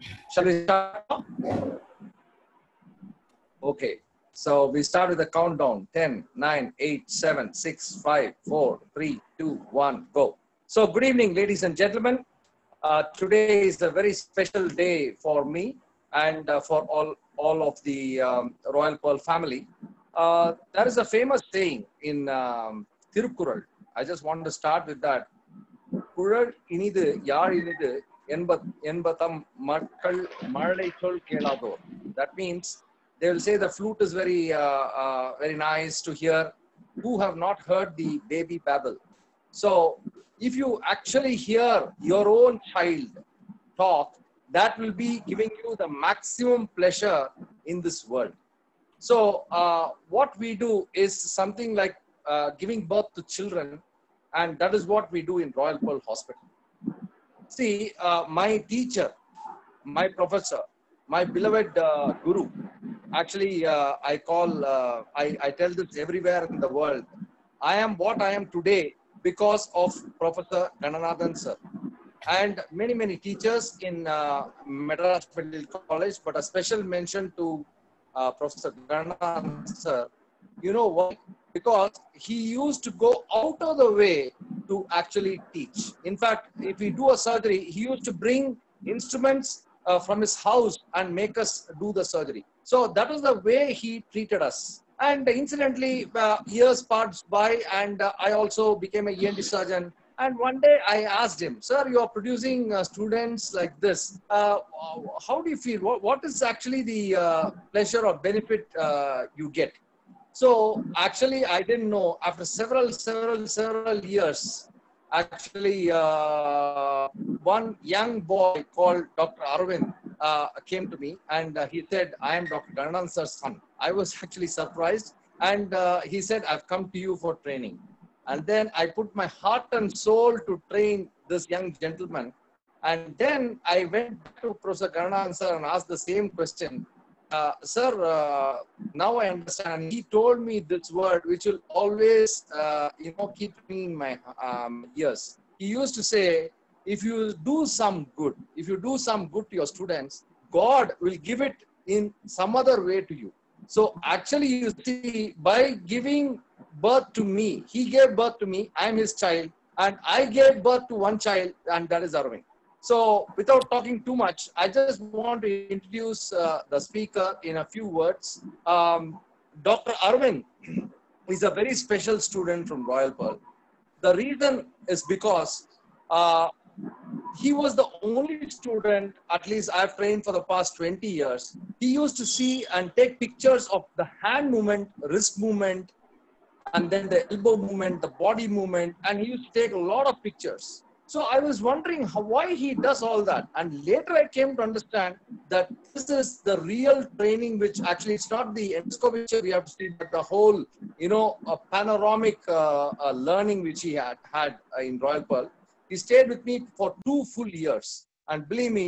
Shall we start? Okay. So we start with the countdown. 10, 9, 8, 7, 6, 5, 4, 3, 2, 1, go. So good evening, ladies and gentlemen. Today is a very special day for me and for all of the Royal Pearl family. There is a famous saying in Tirukkural. I just want to start with that. குழல் இனிது யாழ் இனிது என்பதம் மக்கள் மழலை சொல் கேளாதோர். That means they will say the flute is very nice to hear. Who have not heard the baby babble? So if you actually hear your own child talk, that will be giving you the maximum pleasure in this world. So what we do is something like giving birth to children, and that is what we do in Royal Pearl Hospital. See, my teacher, my professor, my beloved guru, actually I tell this everywhere in the world. I am what I am today because of Professor Gananathan sir. And many teachers in Madras Medical College, but a special mention to Professor Gananathan sir. You know why? Because he used to go out of the way to actually teach. In fact, if we do a surgery, he used to bring instruments from his house and make us do the surgery. So that was the way he treated us. And incidentally, years passed by, and I also became a ENT surgeon. And one day I asked him, sir, you are producing students like this. How do you feel? What is actually the pleasure or benefit you get? So actually, I didn't know. After several years, actually, one young boy called Dr. Arvind came to me, and he said, I am Dr. Gananathan sir's son. I was actually surprised, and he said, I've come to you for training. And then I put my heart and soul to train this young gentleman. And then I went to Professor Gananathan sir and asked the same question. Sir, now I understand. He told me this word, which will always, keep me in my ears. He used to say, if you do some good to your students, God will give it in some other way to you. So actually, you see, by giving birth to me, he gave birth to me, I am his child, and I gave birth to one child, and that is Arvind. So without talking too much, I just want to introduce the speaker in a few words. Dr. Arvind is a very special student from Royal Pearl. The reason is because he was the only student, at least I've trained for the past 20 years. He used to see and take pictures of the hand movement, wrist movement, and then the elbow movement, the body movement, and he used to take a lot of pictures. So I was wondering why he does all that. And later I came to understand that this is the real training, which actually it's not the endoscopic we have to see, but the whole, panoramic learning which he had in Royal Pearl. He stayed with me for 2 full years. And believe me,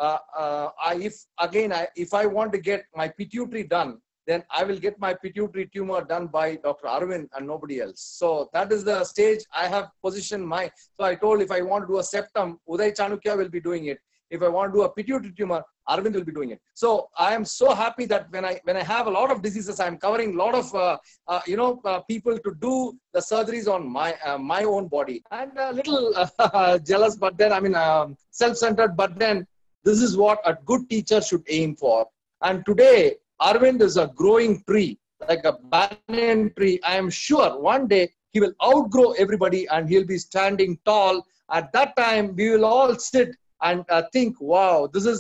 if I want to get my pituitary done, then I will get my pituitary tumor done by Dr. Arvind and nobody else. So that is the stage I have positioned so I told if I want to do a septum, Uday Chanukya will be doing it. If I want to do a pituitary tumor, Arvind will be doing it. So I am so happy that when I have a lot of diseases, I am covering a lot of, people to do the surgeries on my own body. And a little jealous, but then, self-centered, but then this is what a good teacher should aim for. And today, Arvind is a growing tree, like a banyan tree. I am sure one day he will outgrow everybody and he'll be standing tall. At that time, we will all sit and think, wow, this is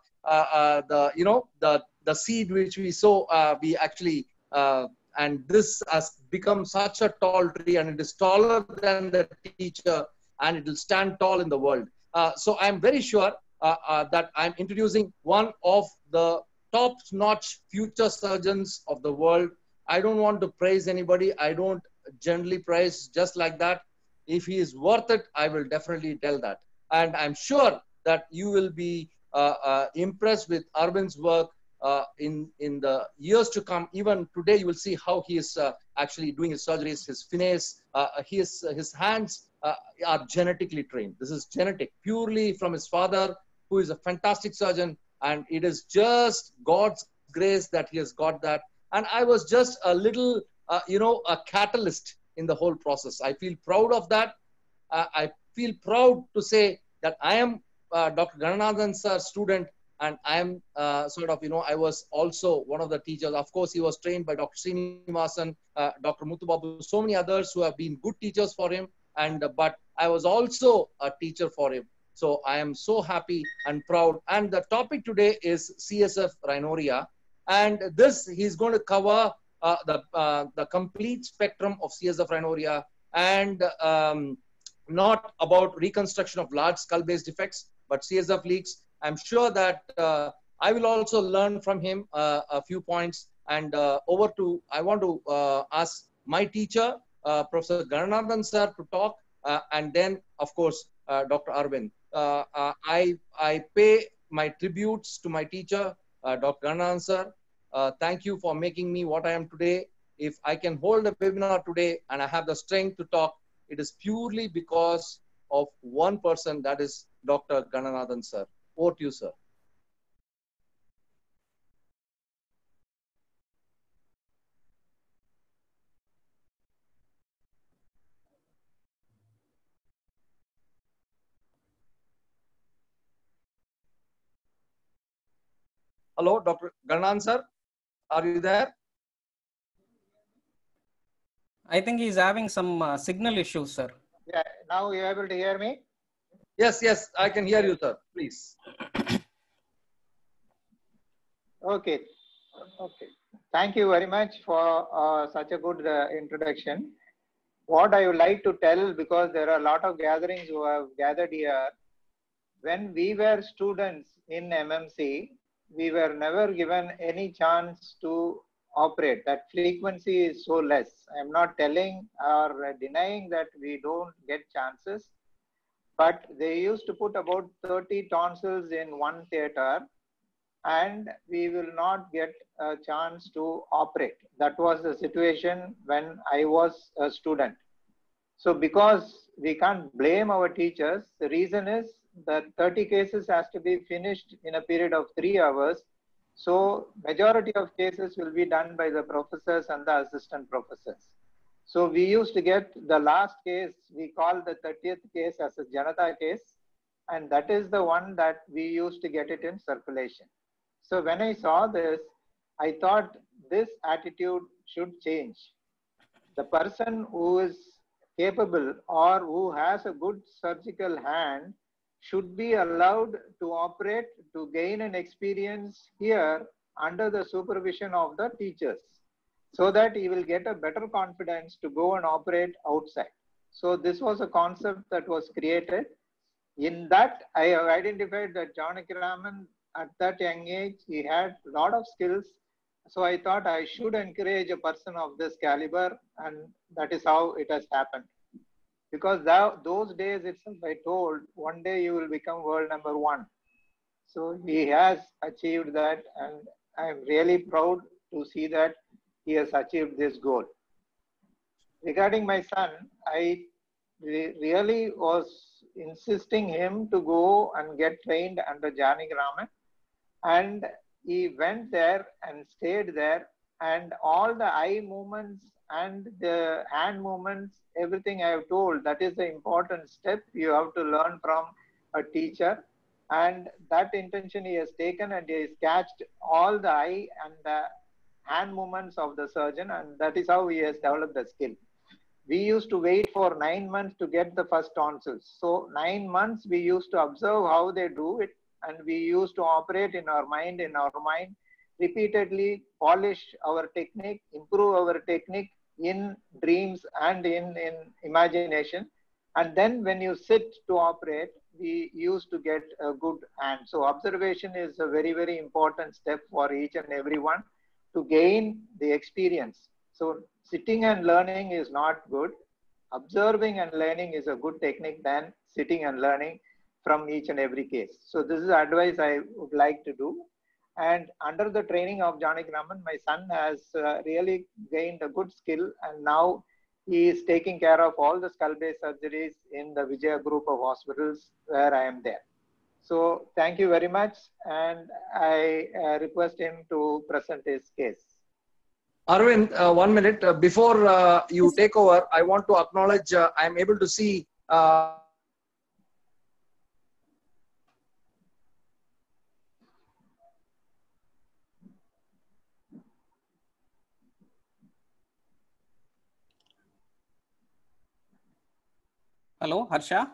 the seed which we sow. We actually, and this has become such a tall tree, and it is taller than the teacher, and it will stand tall in the world. So I'm very sure that I'm introducing one of the top-notch future surgeons of the world. I don't want to praise anybody. I don't generally praise just like that. If he is worth it, I will definitely tell that. And I'm sure that you will be impressed with Arvind's work in the years to come. Even today, you will see how he is actually doing his surgeries, his finesse, his hands are genetically trained. This is genetic, purely from his father. who is a fantastic surgeon, and it is just God's grace that he has got that. And I was just a little, a catalyst in the whole process. I feel proud of that. I feel proud to say that I am Dr. Gananathan sir's student, and I am I was also one of the teachers. Of course, he was trained by Dr. Srinivasan, Dr. Muthubabu, so many others who have been good teachers for him. But I was also a teacher for him. So I am so happy and proud. And the topic today is CSF rhinorrhea. And this, he's going to cover the complete spectrum of CSF rhinorrhea, and not about reconstruction of large skull-based defects, but CSF leaks. I'm sure that I will also learn from him a few points. And I want to ask my teacher, Professor Gananathan sir, to talk, and then, of course, Dr. Arvind. I pay my tributes to my teacher, Dr. Gananathan sir. Thank you for making me what I am today. If I can hold a webinar today and I have the strength to talk, it is purely because of one person, that is Dr. Gananathan sir. Over to you, sir. Hello, Dr. Gananathan sir. Are you there? I think he's having some signal issues, sir. Yeah, now you're able to hear me? Yes, I can hear you, sir. Please. Okay. Thank you very much for such a good introduction. What I would like to tell, because there are a lot of gatherings who have gathered here, when we were students in MMC, we were never given any chance to operate. That frequency is so less. I'm not telling or denying that we don't get chances, but they used to put about 30 tonsils in one theater, and we will not get a chance to operate. That was the situation when I was a student. So because we can't blame our teachers, the reason is that 30 cases has to be finished in a period of 3 hours. So majority of cases will be done by the professors and the assistant professors. So we used to get the last case, we call the 30th case as a Janata case, and that is the one that we used to get it in circulation. So when I saw this, I thought this attitude should change. The person who is capable or who has a good surgical hand should be allowed to operate, to gain an experience here under the supervision of the teachers, so that he will get a better confidence to go and operate outside. So this was a concept that was created. In that, I have identified that Janaki Raman, at that young age, he had a lot of skills. So I thought I should encourage a person of this caliber, and that is how it has happened. Because those days itself, I told, one day you will become world number one. So he has achieved that, and I am really proud to see that he has achieved this goal. Regarding my son, I really was insisting him to go and get trained under Janaki Raman, and he went there and stayed there, and all the eye movements and the hand movements, everything I have told, that is the important step you have to learn from a teacher. And that intention he has taken, and he has catched all the eye and the hand movements of the surgeon, and that is how he has developed the skill. We used to wait for 9 months to get the first tonsils. So 9 months we used to observe how they do it, and we used to operate in our mind, repeatedly polish our technique, improve our technique in dreams and in imagination. And then when you sit to operate, we used to get a good hand. So observation is a very, very important step for each and everyone to gain the experience. So sitting and learning is not good. Observing and learning is a good technique than sitting and learning from each and every case. So this is advice I would like to do. And under the training of Janaki Raman, my son has really gained a good skill, and now he is taking care of all the skull-based surgeries in the Vijaya group of hospitals where I am there. So thank you very much, and I request him to present his case. Arvind, 1 minute. Before you take over, I want to acknowledge I'm able to see Hello, Harsha.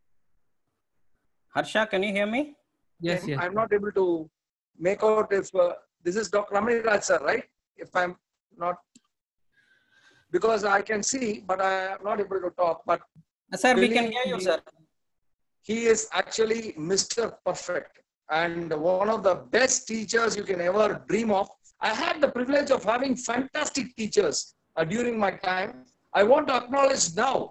Harsha, can you hear me? Yes, yes. I'm not able to make out if this is Dr. Ramaniraj sir, right? If I'm not, because I can see, but I am not able to talk. But Sir, we can hear you, sir. he is actually Mr. Perfect and one of the best teachers you can ever dream of. I had the privilege of having fantastic teachers during my time. I want to acknowledge now,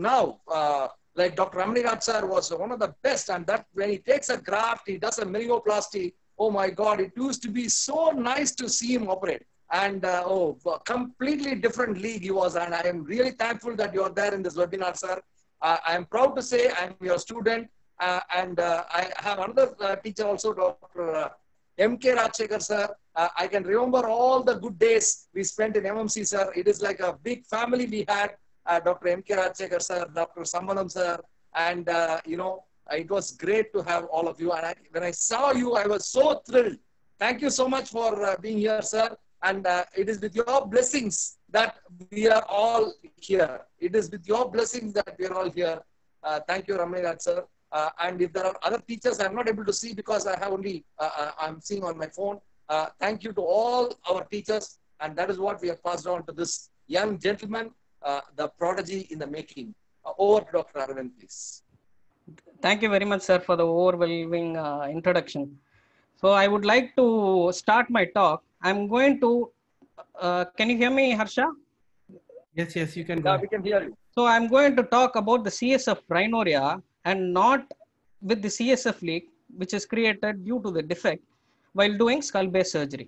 like Dr. Ramaniraj sir was one of the best, and that when he takes a graft, he does a myeloplasty. Oh my God, it used to be so nice to see him operate. And completely different league he was, and I am really thankful that you are there in this webinar, sir. I am proud to say I'm your student, and I have another teacher also, Dr. M.K. Rajshekar, sir. I can remember all the good days we spent in MMC, sir. It is like a big family we had. Dr. M.K. Rajshekar, sir, Dr. Sambanam, sir, and it was great to have all of you. And when I saw you, I was so thrilled. Thank you so much for being here, sir. And it is with your blessings that we are all here. It is with your blessings that we are all here. Thank you, Ramaniraj, sir. And if there are other teachers, I'm not able to see because I have only, I'm seeing on my phone. Thank you to all our teachers. And that is what we have passed on to this young gentleman, the prodigy in the making. Over to Dr. Arvind, please. Thank you very much, sir, for the overwhelming introduction. So I would like to start my talk. I'm going to, can you hear me, Harsha? Yes, yes, you can go Yeah, ahead. we can hear you. So I'm going to talk about the CSF rhinorrhea and not with the CSF leak, which is created due to the defect while doing skull base surgery.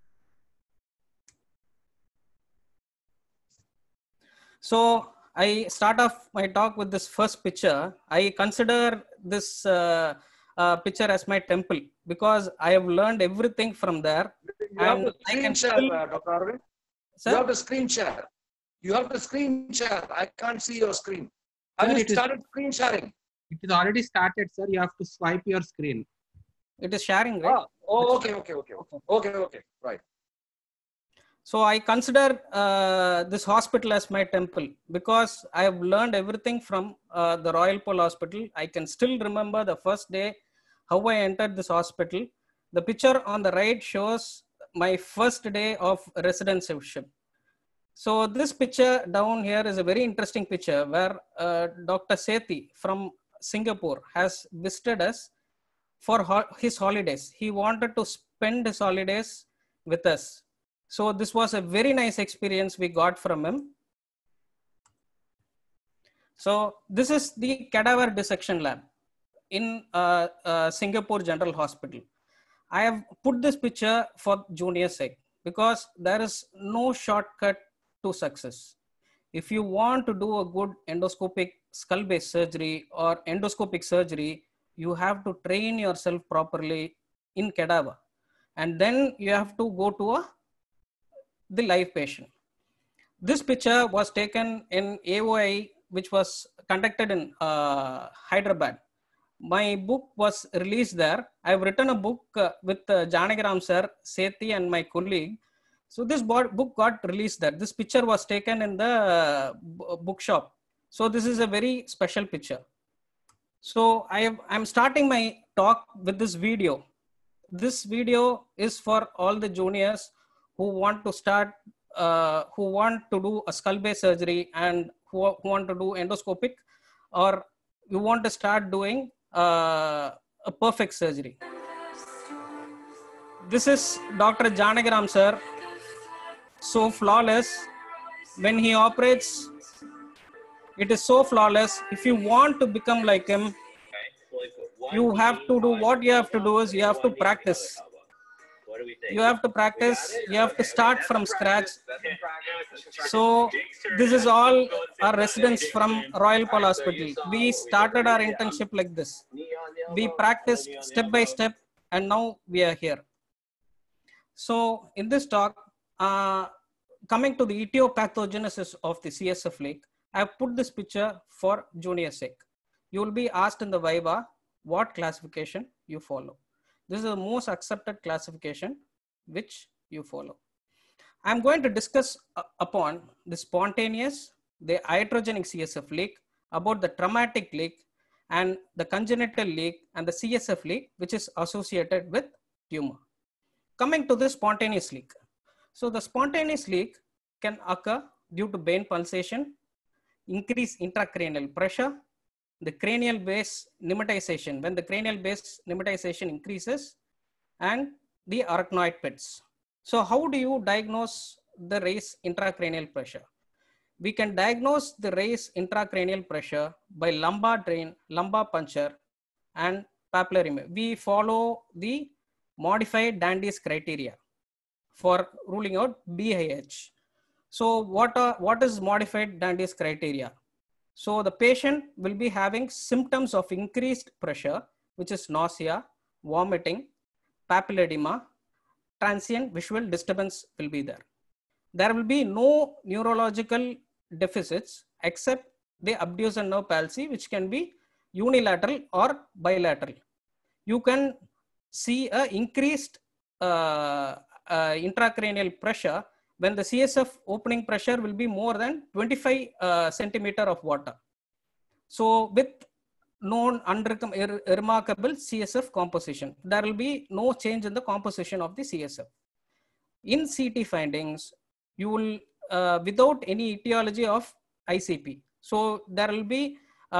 So I start off my talk with this first picture. I consider this picture as my temple because I have learned everything from there. You have And to I screen can share, still, Dr. Arvind. sir? You have to screen share. You have to screen share. I can't see your screen. Have Sir, you it is- started screen sharing? It is already started, sir. You have to swipe your screen. It is sharing, right? Oh, okay. Right. So I consider this hospital as my temple because I have learned everything from the Royal Pole Hospital. I can still remember the first day how I entered this hospital. The picture on the right shows my first day of residencyship. So this picture down here is a very interesting picture where Dr. Sethi from Singapore has visited us for his holidays. He wanted to spend his holidays with us. So this was a very nice experience we got from him. So this is the cadaver dissection lab in Singapore General Hospital. I have put this picture for junior's sake because there is no shortcut to success. If you want to do a good endoscopic skull base surgery or endoscopic surgery, you have to train yourself properly in cadaver. And then you have to go to the live patient. This picture was taken in AOI, which was conducted in Hyderabad. My book was released there. I've written a book with Janagiram sir, Sethi and my colleague. So this book got released there. This picture was taken in the bookshop. So this is a very special picture. So I'm starting my talk with this video. This video is for all the juniors who want to start, who want to do a skull base surgery and who want to do endoscopic, or you want to start doing a perfect surgery. This is Dr. Janagiram sir, so flawless. When he operates, it is so flawless. If you want to become like him, you have to do, what you have to do is you have to practice. You have to practice, you have to start from scratch. So this is all our residents from Royal Pole Hospital. We started our internship like this. we practiced step by step, and now we are here. So in this talk, coming to the etiopathogenesis of the CSF leak, I have put this picture for junior sec. You will be asked in the Viva what classification you follow. This is the most accepted classification which you follow. I'm going to discuss upon the spontaneous, the iatrogenic CSF leak, about the traumatic leak, and the congenital leak, and the CSF leak, which is associated with tumor. Coming to the spontaneous leak. So the spontaneous leak can occur due to vein pulsation, increased intracranial pressure, the cranial base pneumatization, when the cranial base pneumatization increases, and the arachnoid pits. So how do you diagnose the raised intracranial pressure? We can diagnose the raised intracranial pressure by lumbar drain, lumbar puncture, and papillary. We follow the modified Dandy's criteria for ruling out BIH. So what is modified Dandy's criteria? So the patient will be having symptoms of increased pressure, which is nausea, vomiting, papilledema, transient visual disturbance will be there. There will be no neurological deficits except the abducens nerve palsy, which can be unilateral or bilateral. You can see a increased intracranial pressure when the CSF opening pressure will be more than 25 centimeter of water. So with known unremarkable CSF composition, there will be no change in the composition of the CSF. In CT findings, you will without any etiology of ICP. So there will be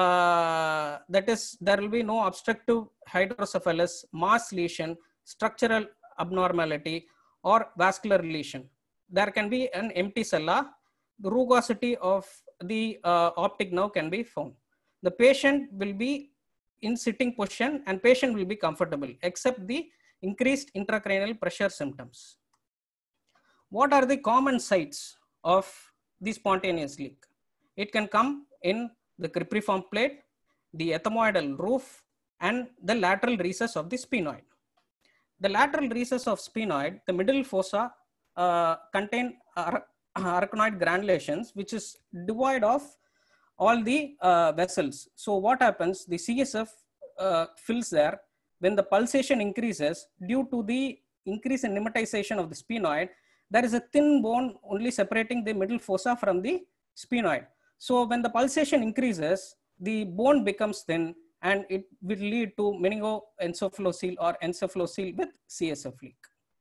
there will be no obstructive hydrocephalus, mass lesion, structural abnormality, or vascular lesion. There can be an empty sella. The rugosity of the optic nerve can be found. The patient will be in sitting position and patient will be comfortable except the increased intracranial pressure symptoms. What are the common sites of the spontaneous leak? It can come in the cribriform plate, the ethmoidal roof, and the lateral recess of the sphenoid. The lateral recess of sphenoid, the middle fossa contain arachnoid granulations, which is devoid of all the vessels. So what happens? The CSF fills there. When the pulsation increases due to the increase in pneumatization of the sphenoid, there is a thin bone only separating the middle fossa from the sphenoid. So when the pulsation increases, the bone becomes thin and it will lead to meningoencephalocele or encephalocele with CSF leak.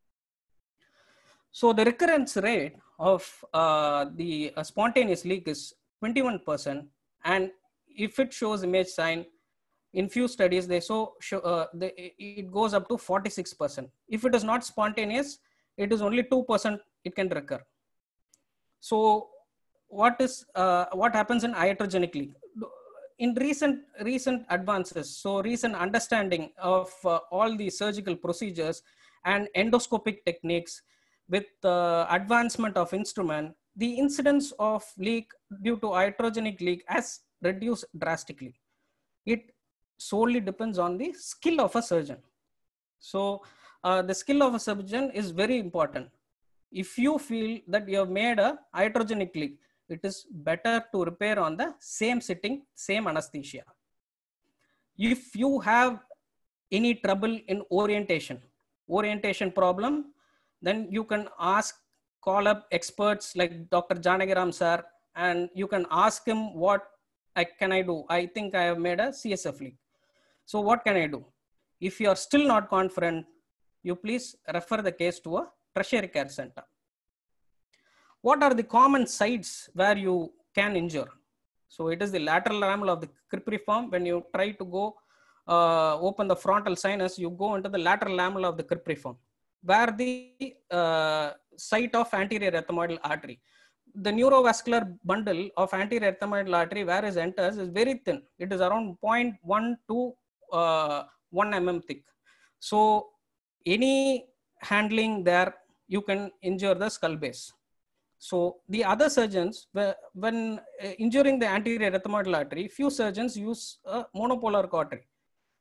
So the recurrence rate of the spontaneous leak is 21%, and if it shows image sign, in few studies they it goes up to 46%. If it is not spontaneous, it is only 2% it can recur. So what happens in iatrogenic leak? In recent advances, so recent understanding of all the surgical procedures and endoscopic techniques with advancement of instrument, the incidence of leak due to iatrogenic leak has reduced drastically. It solely depends on the skill of a surgeon. So the skill of a surgeon is very important. If you feel that you have made a iatrogenic leak, it is better to repair on the same sitting, same anesthesia. If you have any trouble in orientation problem, then you can call up experts like Dr. Janagiram sir, and you can ask him what can I do? I think I have made a CSF leak. So what can I do? If you are still not confident, you please refer the case to a tertiary care center. What are the common sites where you can injure? So it is the lateral lamella of the cribriform. When you try to go open the frontal sinus, you go into the lateral lamella of the cribriform, where the site of anterior ethmoidal artery. The neurovascular bundle of anterior ethmoidal artery where it enters is very thin. It is around 0.1 to 1 mm thick. So any handling there, you can injure the skull base. So the other surgeons, when injuring the anterior ethmoidal artery, few surgeons use a monopolar cautery.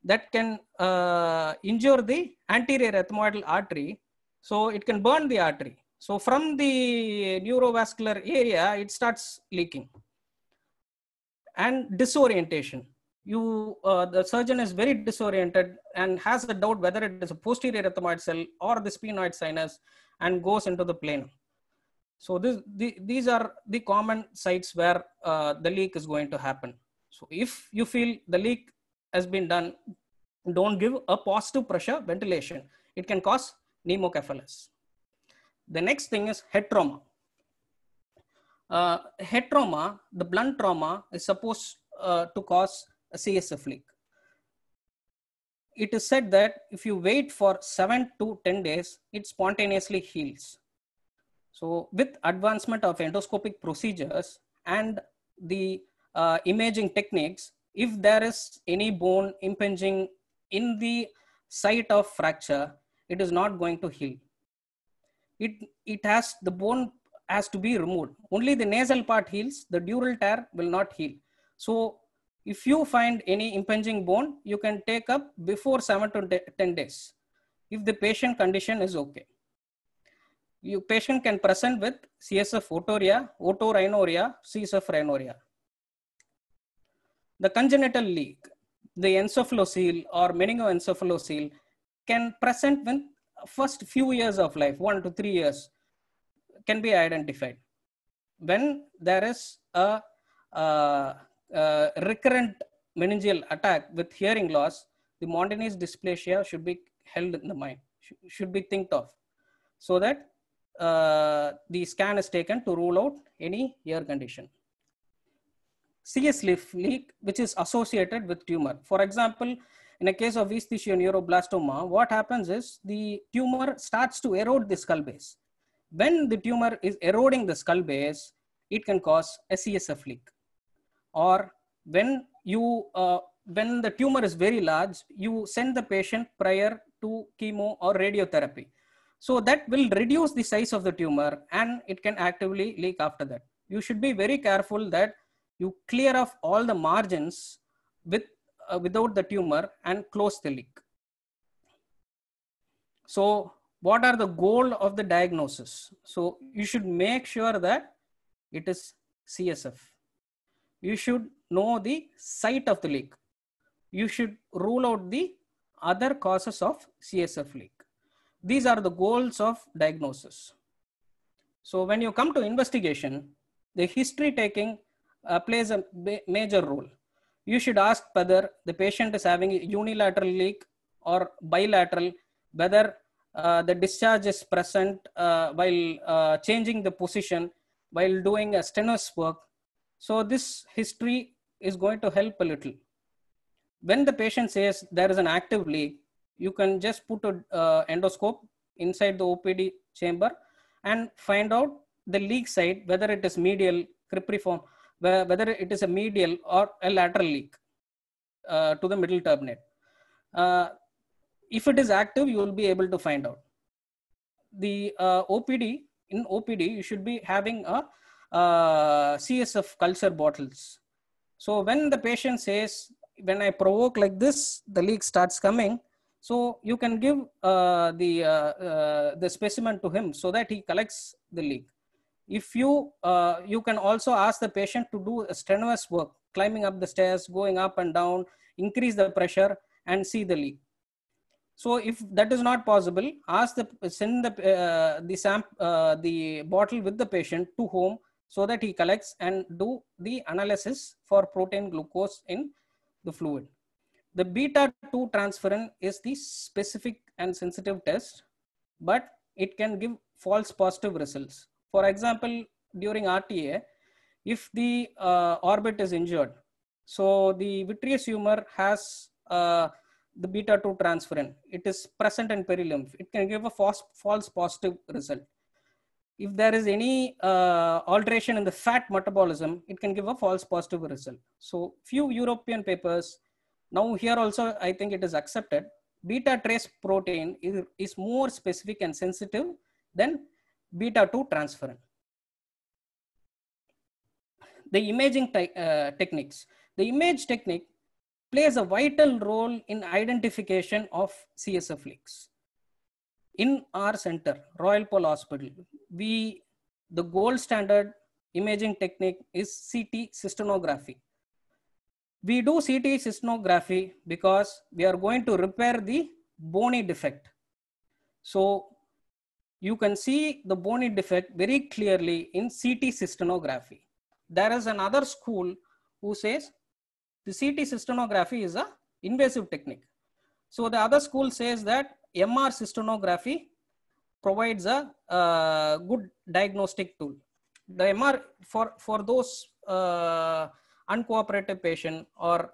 that can injure the anterior ethmoidal artery. So it can burn the artery. So from the neurovascular area, it starts leaking. And disorientation. The surgeon is very disoriented and has a doubt whether it is a posterior ethmoid cell or the sphenoid sinus, and goes into the plane. So these are the common sites where the leak is going to happen. So if you feel the leak has been done, don't give a positive pressure ventilation. It can cause pneumocephalus. The next thing is head trauma. Head trauma, the blunt trauma, is supposed to cause a CSF leak. It is said that if you wait for 7 to 10 days, it spontaneously heals. So with advancement of endoscopic procedures and the imaging techniques, if there is any bone impinging in the site of fracture, it is not going to heal. The bone has to be removed. Only the nasal part heals, the dural tear will not heal. So if you find any impinging bone, you can take up before 7 to 10 days if the patient condition is okay. Patient can present with CSF otorrhea, otorhinorrhea, CSF rhinorrhea. The congenital leak, the encephalocele or meningoencephalocele, can present when first few years of life, 1 to 3 years, can be identified. When there is a recurrent meningeal attack with hearing loss, the Montanid's dysplasia should be held in the mind, should be think of, so that the scan is taken to rule out any ear condition. CS leak, which is associated with tumor. For example, in a case of esthesioneuroblastoma, what happens is the tumor starts to erode the skull base. When the tumor is eroding the skull base, it can cause a CSF leak. Or when the tumor is very large, you send the patient prior to chemo or radiotherapy. So that will reduce the size of the tumor and it can actively leak after that. You should be very careful that you clear off all the margins without the tumor and close the leak. So what are the goal of the diagnosis? So you should make sure that it is CSF. You should know the site of the leak. You should rule out the other causes of CSF leak. These are the goals of diagnosis. So when you come to investigation, the history taking plays a major role. You should ask whether the patient is having a unilateral leak or bilateral, whether the discharge is present while changing the position, while doing a stenosis work. So this history is going to help a little. When the patient says there is an active leak, you can just put an endoscope inside the OPD chamber and find out the leak site, whether it is medial, cribriform, whether it is a medial or a lateral leak to the middle turbinate. If it is active, you will be able to find out. The in OPD, you should be having a CSF culture bottles. So when the patient says, when I provoke like this, the leak starts coming, so you can give the specimen to him so that he collects the leak. If you can also ask the patient to do a strenuous work, climbing up the stairs, going up and down, increase the pressure and see the leak. So if that is not possible, send the bottle with the patient to home so that he collects and do the analysis for protein glucose in the fluid. The beta-2 transferrin is the specific and sensitive test, but it can give false positive results. For example, during RTA, if the orbit is injured, so the vitreous humor has the beta-2 transferrin, it is present in perilymph, it can give a false positive result. If there is any alteration in the fat metabolism, it can give a false positive result. So few European papers, now here also I think it is accepted, beta trace protein is more specific and sensitive than beta-2 transferrin. The imaging techniques. The image technique plays a vital role in identification of CSF leaks. In our center, Royal Pole Hospital, the gold standard imaging technique is CT cysternography. We do CT cysternography because we are going to repair the bony defect. So you can see the bony defect very clearly in CT cysternography. There is another school who says the CT cysternography is an invasive technique. So the other school says that MR cysternography provides a good diagnostic tool. The MR for those uncooperative patient or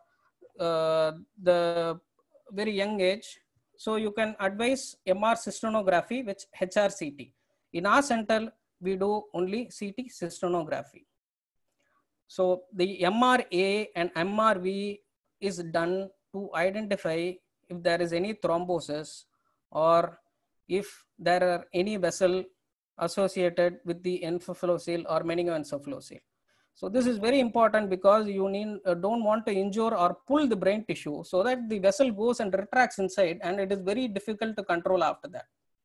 the very young age, so you can advise MR cysternography with HRCT. In our center, we do only CT cysternography. So the MRA and MRV is done to identify if there is any thrombosis or if there are any vessel associated with the encephalocele or meningoencephalocele. So this is very important because you don't want to injure or pull the brain tissue so that the vessel goes and retracts inside, and it is very difficult to control after that.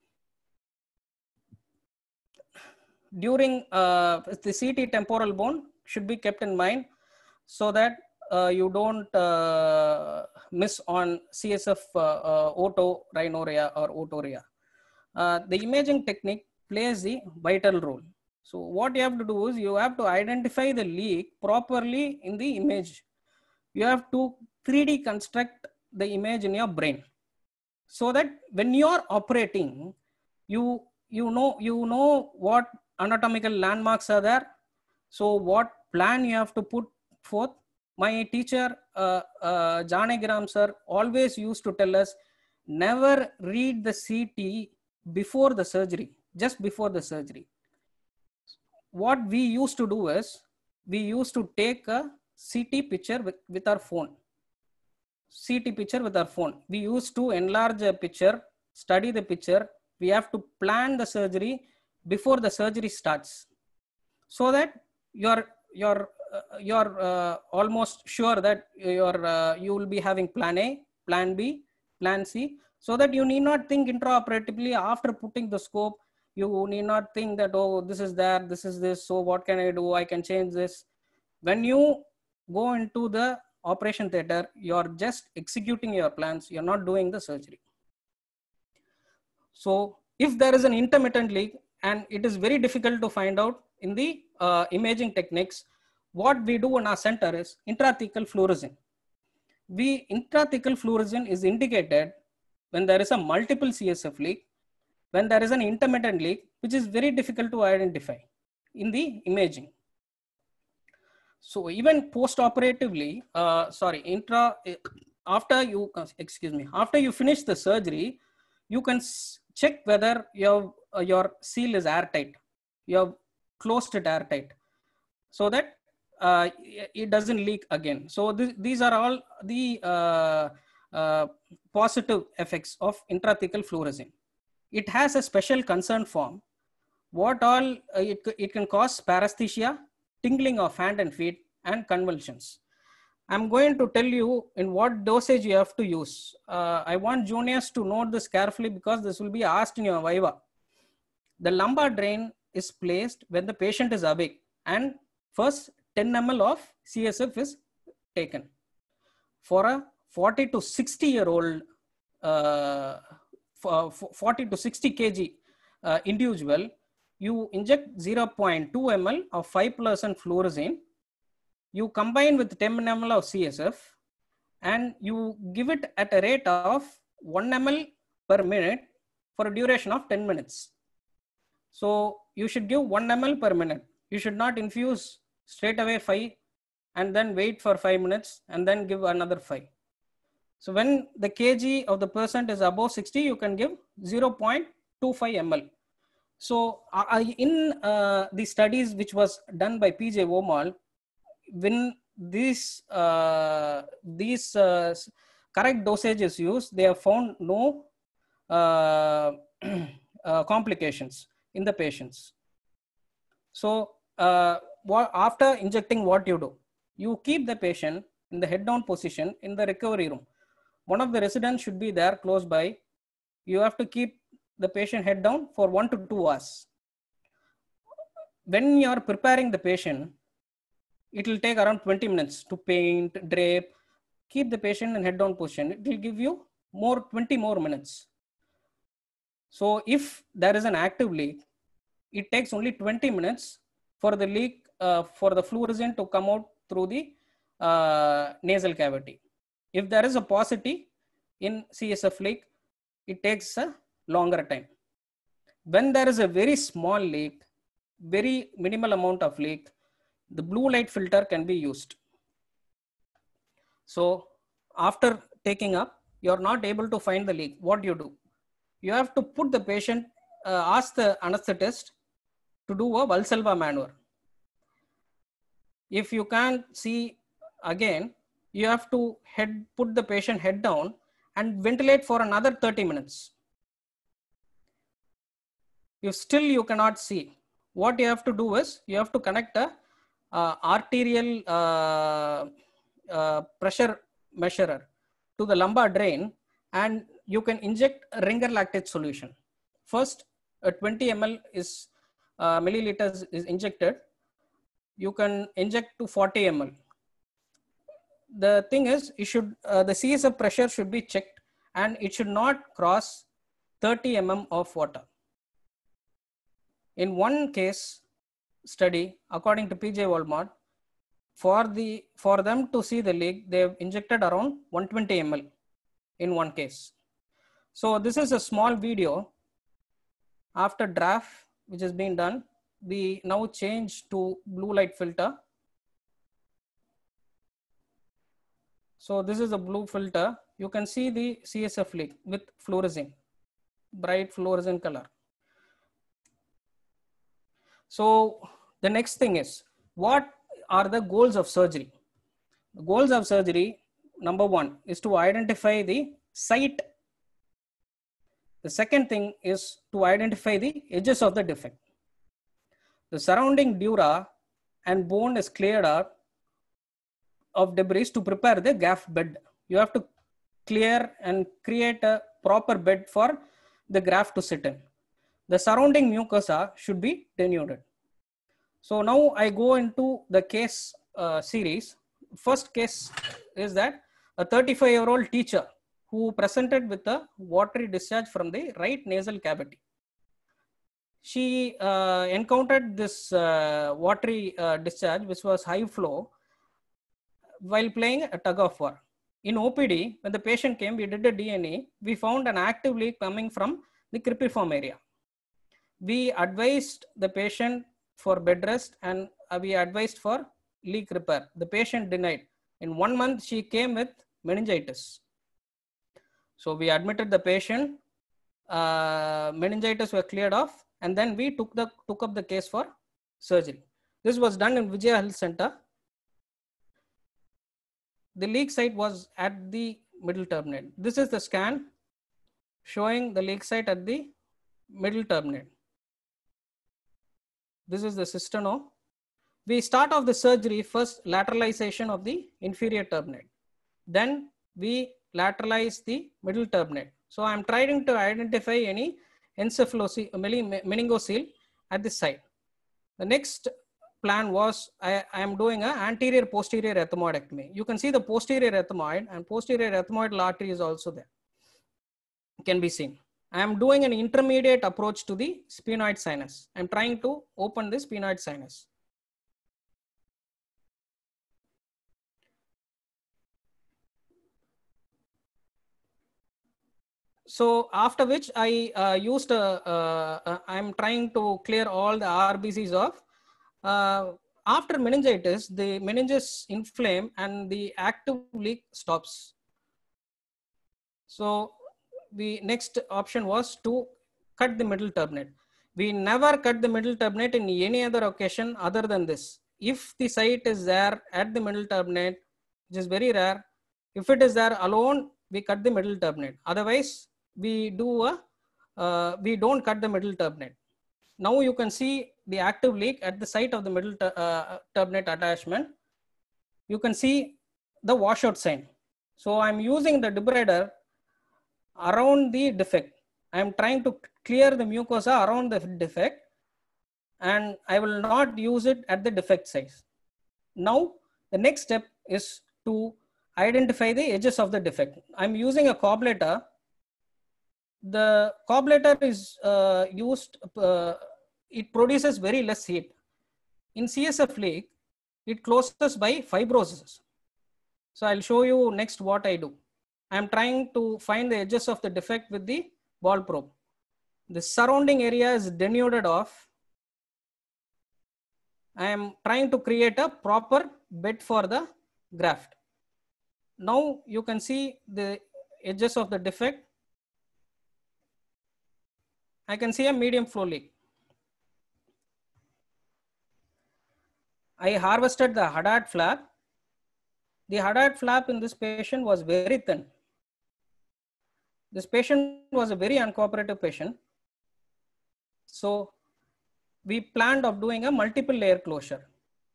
During the CT temporal bone should be kept in mind so that you don't miss on CSF otorhinorrhea or otorrhea. The imaging technique plays a vital role. So what you have to do is you have to identify the leak properly in the image. You have to 3D construct the image in your brain so that when you are operating, you know what anatomical landmarks are there. So what plan you have to put forth. My teacher, Janagiram sir, always used to tell us, never read the CT before the surgery, just before the surgery. What we used to do is, we used to take a CT picture with our phone. CT picture with our phone. We used to enlarge a picture, study the picture. We have to plan the surgery before the surgery starts, so that you're almost sure that you will be having plan A, plan B, plan C, so that you need not think intraoperatively after putting the scope. You need not think that, oh, this is there, this is this, so what can I do? I can change this. When you go into the operation theater, you're just executing your plans. You're not doing the surgery. So if there is an intermittent leak, and it is very difficult to find out in the imaging techniques, what we do in our center is intrathecal fluorescein. Intrathecal fluorescein is indicated when there is a multiple CSF leak, when there is an intermittent leak, which is very difficult to identify in the imaging. So even post-operatively, after you finish the surgery, you can check whether your seal is airtight. You have closed it airtight, so that it doesn't leak again. So these are all the positive effects of intrathecal fluorescein. It has a special concern form. What all it can cause paresthesia, tingling of hand and feet, and convulsions. I'm going to tell you in what dosage you have to use. I want juniors to note this carefully because this will be asked in your viva. The lumbar drain is placed when the patient is awake, and first 10 ml of CSF is taken. For a 40 to 60 year old, 40 to 60 kg individual, you inject 0.2 ml of 5% fluorescein. You combine with 10 ml of CSF, and you give it at a rate of 1 ml per minute for a duration of 10 minutes. So you should give 1 ml per minute. You should not infuse straight away 5 and then wait for 5 minutes and then give another 5. So when the kg of the person is above 60, you can give 0.25 ml. So in the studies which was done by PJ Omal, when these correct dosage is used, they have found no complications in the patients. So after injecting, what you do? You keep the patient in the head down position in the recovery room. One of the residents should be there close by. You have to keep the patient head down for 1 to 2 hours. When you are preparing the patient, it will take around 20 minutes to paint, drape, keep the patient in head down position. It will give you 20 more minutes. So if there is an active leak, it takes only 20 minutes for the leak, for the fluorescent to come out through the nasal cavity. If there is a paucity in CSF leak, it takes a longer time. When there is a very small leak, very minimal amount of leak, the blue light filter can be used. So after taking up, you are not able to find the leak. What do you do? You have to put the patient, ask the anesthetist to do a Valsalva maneuver. If you can't see again, you have to put the patient head down and ventilate for another 30 minutes. If still you cannot see, what you have to do is you have to connect a arterial pressure measurer to the lumbar drain, and you can inject a Ringer lactate solution. First, a 20 ml milliliters is injected. You can inject to 40 ml. The thing is, you should the CSF pressure should be checked, and it should not cross 30 mm of water. In one case study, according to PJ Walmart, for them to see the leak, they have injected around 120 ml in one case. So this is a small video after draft which has been done. We now change to blue light filter. So this is a blue filter. You can see the CSF leak with fluorescent, bright fluorescent color. So the next thing is, what are the goals of surgery? The goals of surgery, number one, is to identify the site. The second thing is to identify the edges of the defect. The surrounding dura and bone is cleared out of debris to prepare the graft bed. You have to clear and create a proper bed for the graft to sit in. The surrounding mucosa should be denuded. So now I go into the case series. First case is that a 35-year-old teacher who presented with a watery discharge from the right nasal cavity. She encountered this watery discharge, which was high flow, while playing a tug of war. In OPD, when the patient came, we did a DNA. We found an active leak coming from the cripiform area. We advised the patient for bed rest, and we advised for leak repair. The patient denied. In 1 month, she came with meningitis. So we admitted the patient, meningitis were cleared off, and then we took up the case for surgery. This was done in Vijaya Health Center. The leak site was at the middle turbinate. This is the scan showing the leak site at the middle turbinate. This is the cysternome. We start off the surgery first lateralization of the inferior turbinate. Then we lateralize the middle turbinate. So I'm trying to identify any meningocele at this site. The next plan was I am doing an anterior posterior ethmoidectomy. You can see the posterior ethmoid, and posterior ethmoidal artery is also there. It can be seen. I am doing an intermediate approach to the sphenoid sinus. I'm trying to open the sphenoid sinus. So after which I I'm trying to clear all the RBCs off. After meningitis, the meninges inflame and the active leak stops. So the next option was to cut the middle turbinate. We never cut the middle turbinate in any other occasion other than this. If the site is there at the middle turbinate, which is very rare, if it is there alone, we cut the middle turbinate. Otherwise, we don't cut the middle turbinate. Now you can see the active leak at the site of the middle turbinate attachment. You can see the washout sign. So I'm using the debrider around the defect. I'm trying to clear the mucosa around the defect, and I will not use it at the defect size. Now, the next step is to identify the edges of the defect. I'm using a cobbletter. The cobbletter is used, it produces very less heat. In CSF leak, it closes by fibrosis. So I'll show you next what I do. I'm trying to find the edges of the defect with the ball probe. The surrounding area is denuded off. I am trying to create a proper bed for the graft. Now you can see the edges of the defect. I can see a medium flow leak. I harvested the Haddad flap. The Haddad flap in this patient was very thin. This patient was a very uncooperative patient. So we planned of doing a multiple layer closure.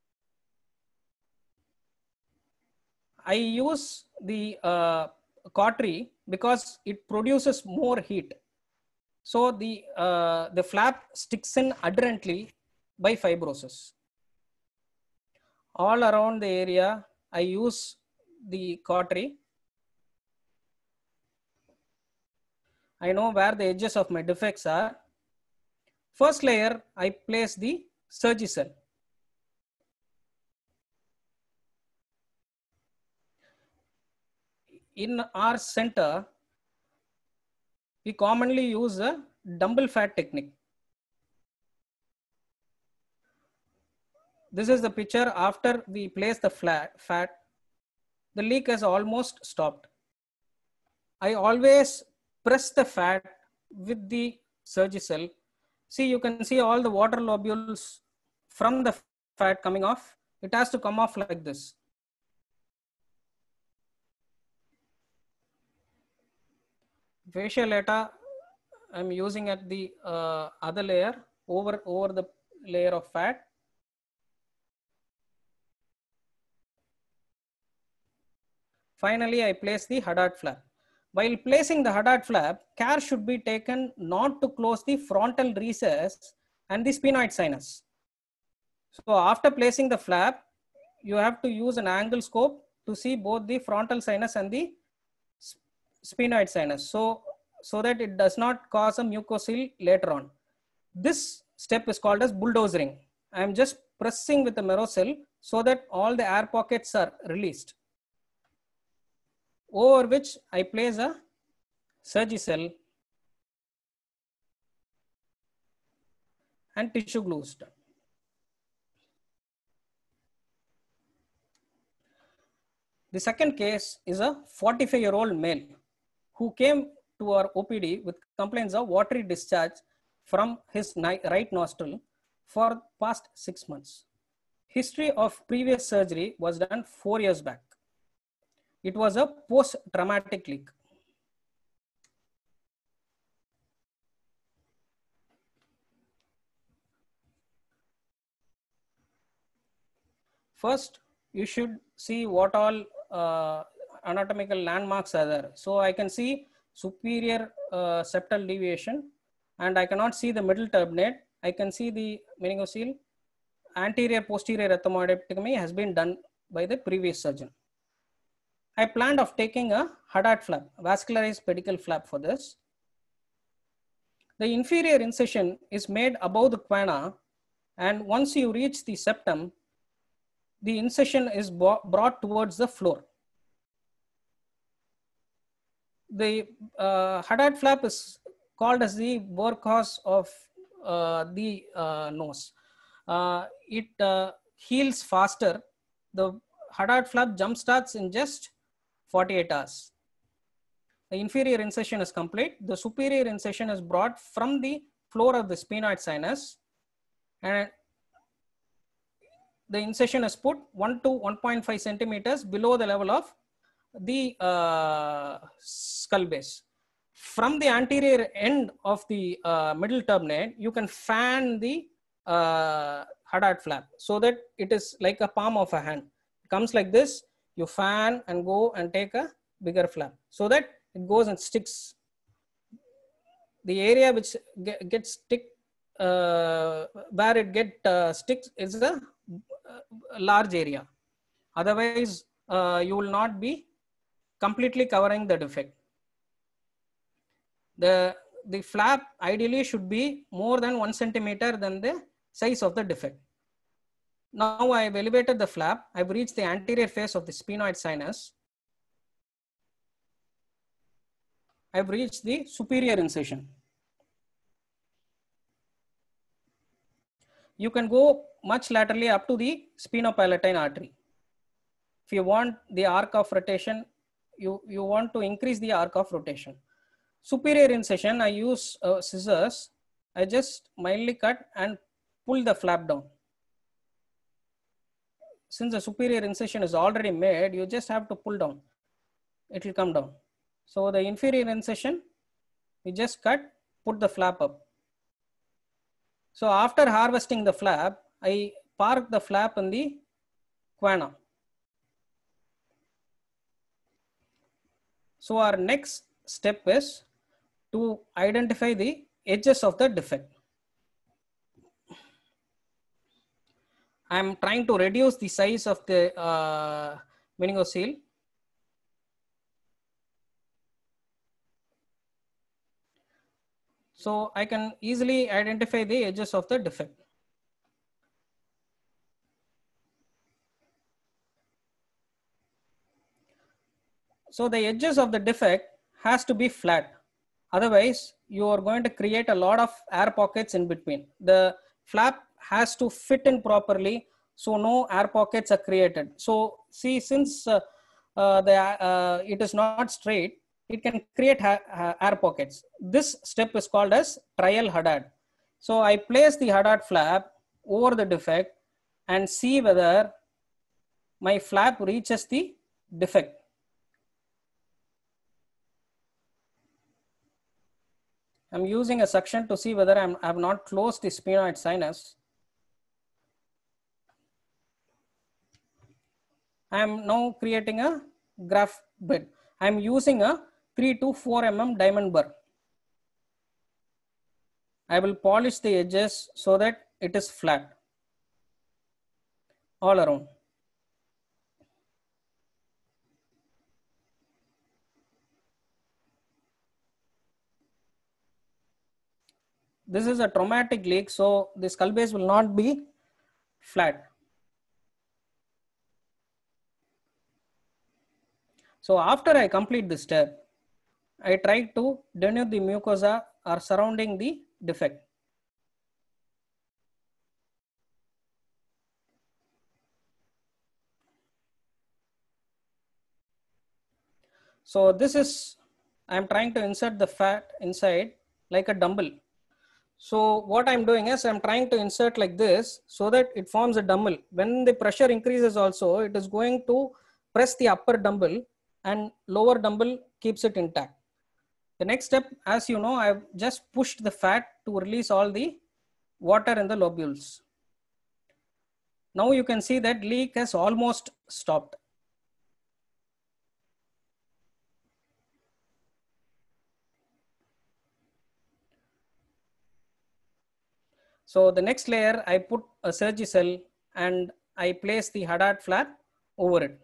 I use the cautery because it produces more heat. So the flap sticks in adherently by fibrosis. All around the area, I use the cautery. I know where the edges of my defects are. First layer, I place the Surgicel. In our center, we commonly use a dumbbell fat technique. This is the picture after we place the fat. The leak has almost stopped. I always press the fat with the Surgicel. See, you can see all the water lobules from the fat coming off. It has to come off like this. Facial data I'm using at the other layer over the layer of fat. Finally, I place the Haddad flap. While placing the Haddad flap, care should be taken not to close the frontal recess and the sphenoid sinus. So after placing the flap, you have to use an angle scope to see both the frontal sinus and the sphenoid sinus, so that it does not cause a mucocele later on. This step is called as bulldozering. I am just pressing with the Merocel so that all the air pockets are released, over which I place a Surgicel and tissue glue is done. The second case is a 45-year-old male who came to our OPD with complaints of watery discharge from his right nostril for past 6 months. History of previous surgery was done 4 years back. It was a post-traumatic leak. First, you should see what all anatomical landmarks are there. So I can see superior septal deviation, and I cannot see the middle turbinate. I can see the meningocele. Anterior posterior ethmoidectomy has been done by the previous surgeon. I planned of taking a Haddad flap, vascularized pedicle flap for this. The inferior incision is made above the quena, and once you reach the septum, the incision is brought towards the floor. The Haddad flap is called as the Burghaus of the nose. It heals faster. The Haddad flap jump starts in just 48 hours. The inferior incision is complete. The superior incision is brought from the floor of the sphenoid sinus, and the incision is put 1 to 1.5 centimeters below the level of the skull base. From the anterior end of the middle turbinate, you can fan the Haddad flap so that it is like a palm of a hand. It comes like this. you fan and go and take a bigger flap so that it goes and sticks. The area which gets stick, where it sticks is a large area. Otherwise, you will not be completely covering the defect. The flap ideally should be more than 1 centimeter than the size of the defect. Now I have elevated the flap. I've reached the anterior face of the sphenoid sinus. I've reached the superior incision. You can go much laterally up to the sphenopalatine artery. If you want the arc of rotation, you want to increase the arc of rotation. Superior incision, I use scissors. I just mildly cut and pull the flap down. Since the superior incision is already made, you just have to pull down. It will come down. So the inferior incision, we just cut, put the flap up. So after harvesting the flap, I park the flap in the quana. So our next step is to identify the edges of the defect. I am trying to reduce the size of the meningocele. So I can easily identify the edges of the defect. So the edges of the defect has to be flat. Otherwise, you are going to create a lot of air pockets in between. The flap has to fit in properly, so no air pockets are created. So see, since it is not straight, it can create air pockets. This step is called as trial Haddad. So I place the Haddad flap over the defect and see whether my flap reaches the defect. I'm using a suction to see whether I have not closed the sphenoid sinus. I am now creating a graft bed. I am using a 3 to 4 mm diamond burr. I will polish the edges so that it is flat all around. This is a traumatic leak, so the skull base will not be flat. So after I complete this step, I try to denude the mucosa or surrounding the defect. So this is, I'm trying to insert the fat inside like a dumbbell. So what I'm doing is I'm trying to insert like this so that it forms a dumbbell. When the pressure increases also, it is going to press the upper dumbbell and lower dumbbell keeps it intact. The next step, as you know, I've just pushed the fat to release all the water in the lobules. Now you can see that leak has almost stopped. So the next layer, I put a Surgicel and I place the Haddad flap over it.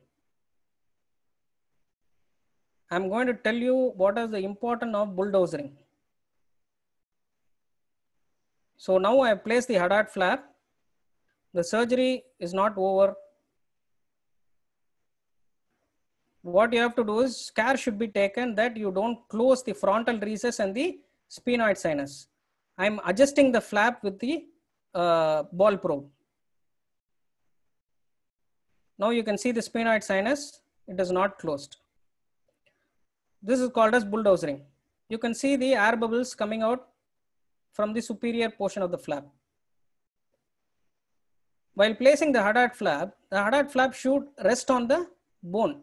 I'm going to tell you what is the importance of bulldozering. So now I place the Haddad flap. The surgery is not over. What you have to do is care should be taken that you don't close the frontal recess and the sphenoid sinus. I'm adjusting the flap with the ball probe. Now you can see the sphenoid sinus, it is not closed. This is called as bulldozering. You can see the air bubbles coming out from the superior portion of the flap. While placing the Haddad flap should rest on the bone.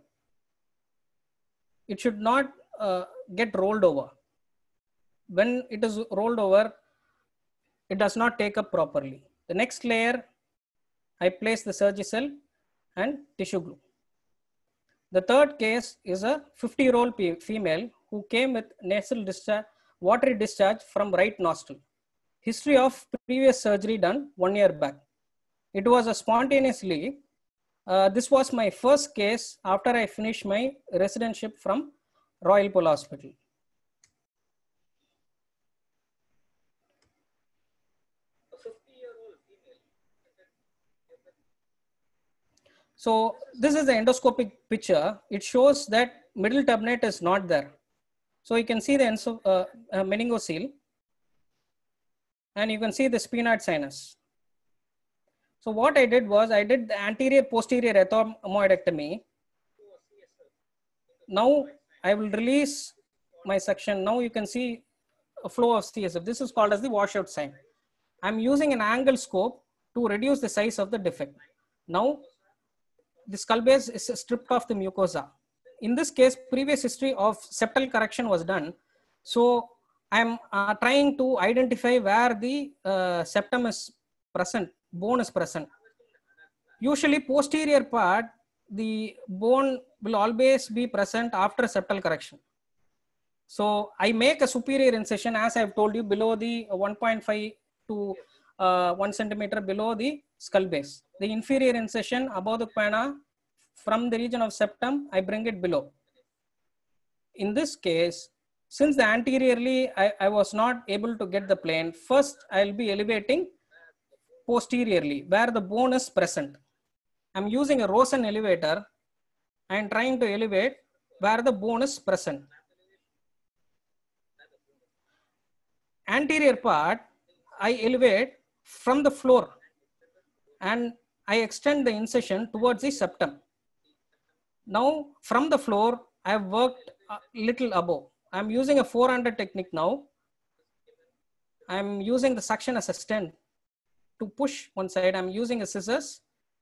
It should not get rolled over. When it is rolled over, it does not take up properly. The next layer, I place the Surgicel and tissue glue. The third case is a 50-year-old female who came with nasal discharge, watery discharge from right nostril. History of previous surgery done 1 year back. It was a spontaneous leak. This was my first case after I finished my residentship from Royal Polo Hospital. So this is the endoscopic picture. It shows that middle turbinate is not there. So you can see the meningocele, and you can see the sphenoid sinus. So what I did was I did the anterior posterior ethmoidectomy. Now I will release my section. Now you can see a flow of CSF. This is called as the washout sign. I'm using an angle scope to reduce the size of the defect. Now the skull base is stripped off the mucosa. In this case, previous history of septal correction was done. So I'm trying to identify where the septum is present, bone is present. Usually posterior part, the bone will always be present after septal correction. So I make a superior incision, as I've told you, below the 1.5 to 1 centimeter below the skull base. The inferior incision above the pinna from the region of septum, I bring it below. In this case, since the anteriorly I was not able to get the plane, first I'll be elevating posteriorly where the bone is present. I'm using a Rosen elevator and trying to elevate where the bone is present. Anterior part, I elevate from the floor and I extend the incision towards the septum. Now from the floor, I have worked a little above. I'm using a 400 technique now. I'm using the suction as a stent to push one side. I'm using a scissors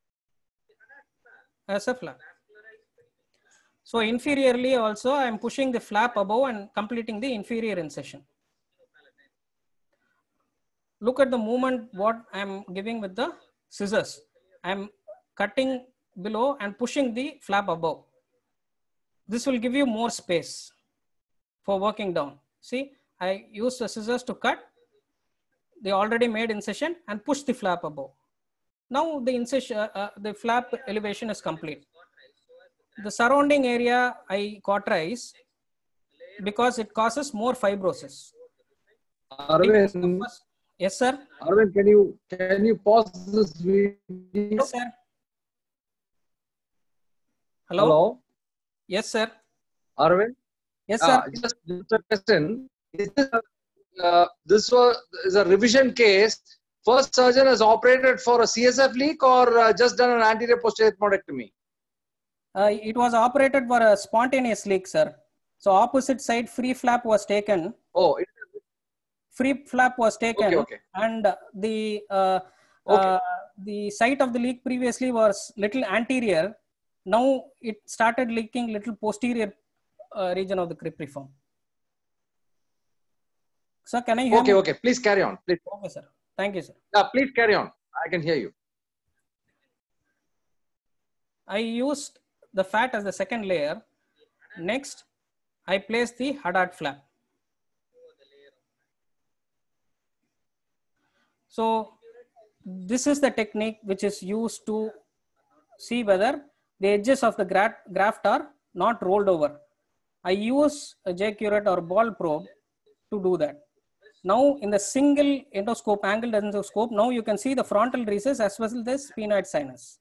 as a flap. So inferiorly also, I'm pushing the flap above and completing the inferior incision. Look at the movement what I'm giving with the scissors. I'm cutting below and pushing the flap above. This will give you more space for working down. See, I use the scissors to cut the already made incision and push the flap above. Now the incision, the flap elevation is complete. The surrounding area I cauterize because it causes more fibrosis. Arvind, yes, sir. Arvind, can you pause this video? Yes, sir. Hello? Hello? Yes, sir. Arvind? Yes, sir. Just a question. This is a revision case. First surgeon has operated for a CSF leak or just done an anterior posterior ethmoidectomy? It was operated for a spontaneous leak, sir. So opposite side free flap was taken. Oh, Free flap was taken, okay. And the site of the leak previously was little anterior. Now it started leaking little posterior region of the cribriform. Sir, can I hear me? Okay. Please carry on. Please. Okay, sir. Thank you, sir. Please carry on. I can hear you. I used the fat as the second layer. Next, I placed the Haddad flap. So this is the technique which is used to see whether the edges of the graft are not rolled over. I use a J-curette or ball probe to do that. Now in the single endoscope, angled endoscope, now you can see the frontal recess as well as the sphenoid sinus.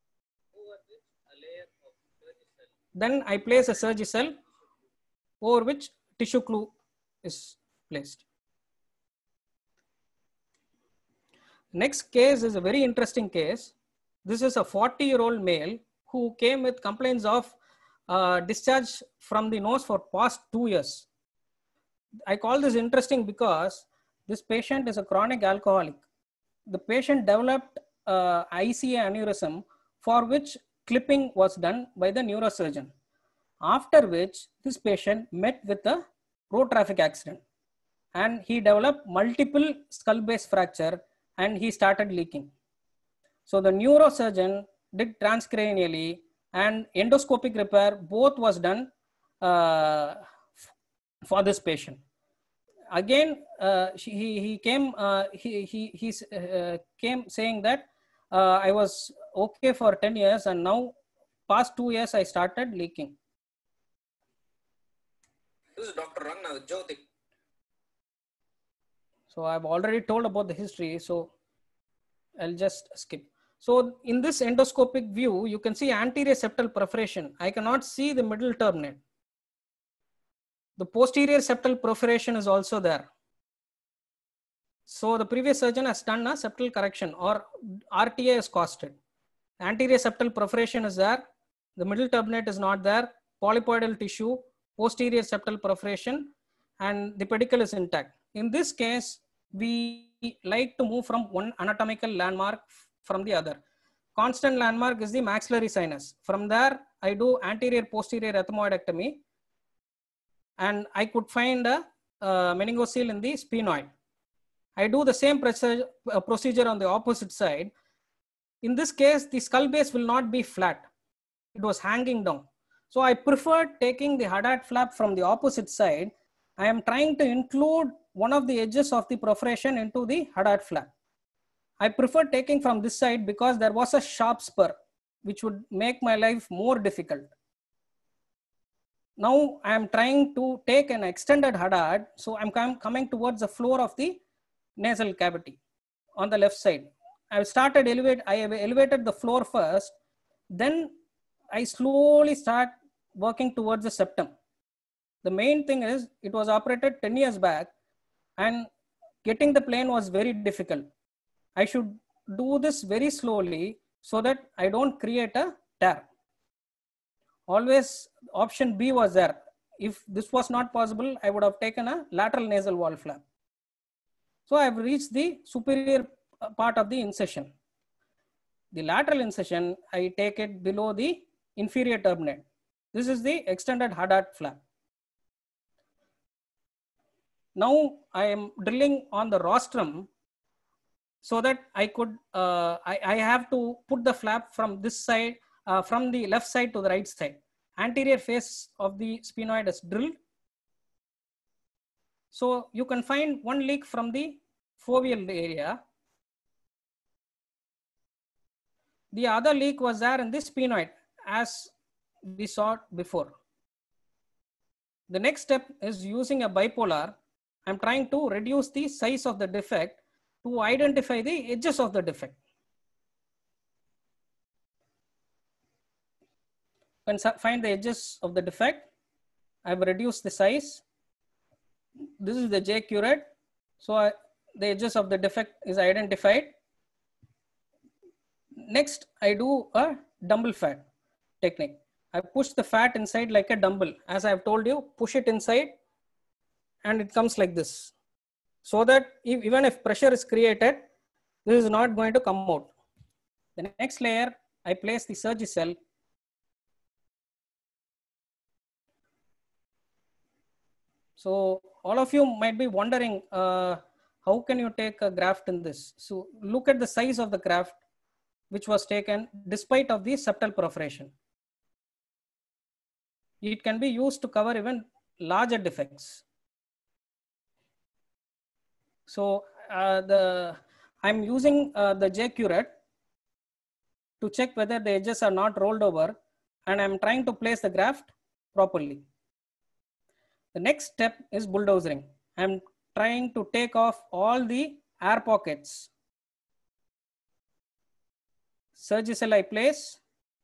Then I place a Surgicel over which tissue glue is placed. Next case is a very interesting case. This is a 40-year-old male who came with complaints of discharge from the nose for past 2 years. I call this interesting because this patient is a chronic alcoholic. The patient developed ICA aneurysm for which clipping was done by the neurosurgeon. After which this patient met with a road traffic accident and he developed multiple skull base fracture and he started leaking. So the neurosurgeon did transcranially and endoscopic repair, both was done for this patient. Again, he came came saying that I was okay for 10 years and now past 2 years I started leaking. This is Dr. Rangna Jyoti. So I've already told about the history, so I'll just skip. So in this endoscopic view, you can see anterior septal perforation. I cannot see the middle turbinate. The posterior septal perforation is also there. So the previous surgeon has done a septal correction, or RTA is costed. Anterior septal perforation is there. The middle turbinate is not there. Polypoidal tissue, posterior septal perforation, and the pedicle is intact. In this case, we like to move from one anatomical landmark from the other. Constant landmark is the maxillary sinus. From there, I do anterior posterior ethmoidectomy, and I could find a meningocele in the sphenoid. I do the same procedure on the opposite side. In this case, the skull base will not be flat. It was hanging down. So I preferred taking the Haddad flap from the opposite side. I am trying to include one of the edges of the perforation into the Haddad flap. I prefer taking from this side because there was a sharp spur, which would make my life more difficult. Now I am trying to take an extended Haddad. So I'm coming towards the floor of the nasal cavity on the left side. I have elevated the floor first, then I slowly start working towards the septum. The main thing is it was operated 10 years back and getting the plane was very difficult. I should do this very slowly so that I don't create a tear. Always option B was there. If this was not possible, I would have taken a lateral nasal wall flap. So I have reached the superior part of the incision. The lateral incision, I take it below the inferior turbinate. This is the extended Haddad flap. Now I am drilling on the rostrum so that I could, I have to put the flap from this side, from the left side to the right side. Anterior face of the sphenoid is drilled. So you can find one leak from the foveal area. The other leak was there in the sphenoid, as we saw before. The next step is using a bipolar. I'm trying to reduce the size of the defect to identify the edges of the defect. You can find the edges of the defect. I've reduced the size. This is the J curate. So the edges of the defect is identified. Next, I do a dumbbell fat technique. I push the fat inside like a dumbbell. As I've told you, push it inside and it comes like this. So that even if pressure is created, this is not going to come out. The next layer, I place the Surgicel. So all of you might be wondering, how can you take a graft in this? So look at the size of the graft which was taken despite of the septal perforation. It can be used to cover even larger defects. So I'm using the J curate to check whether the edges are not rolled over, and I'm trying to place the graft properly. The next step is bulldozering. I'm trying to take off all the air pockets. Surgicel I place.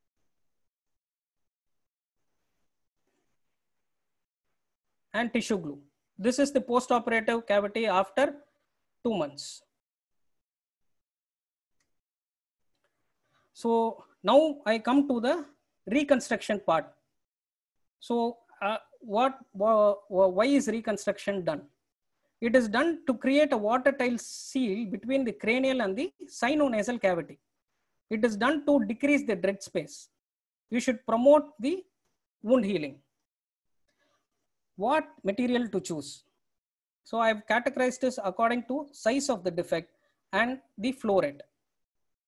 And tissue glue. This is the post-operative cavity after 2 months. So now I come to the reconstruction part. So why is reconstruction done? It is done to create a watertight seal between the cranial and the sinonasal cavity. It is done to decrease the dead space. You should promote the wound healing. What material to choose? So I've categorized this according to size of the defect and the flow rate.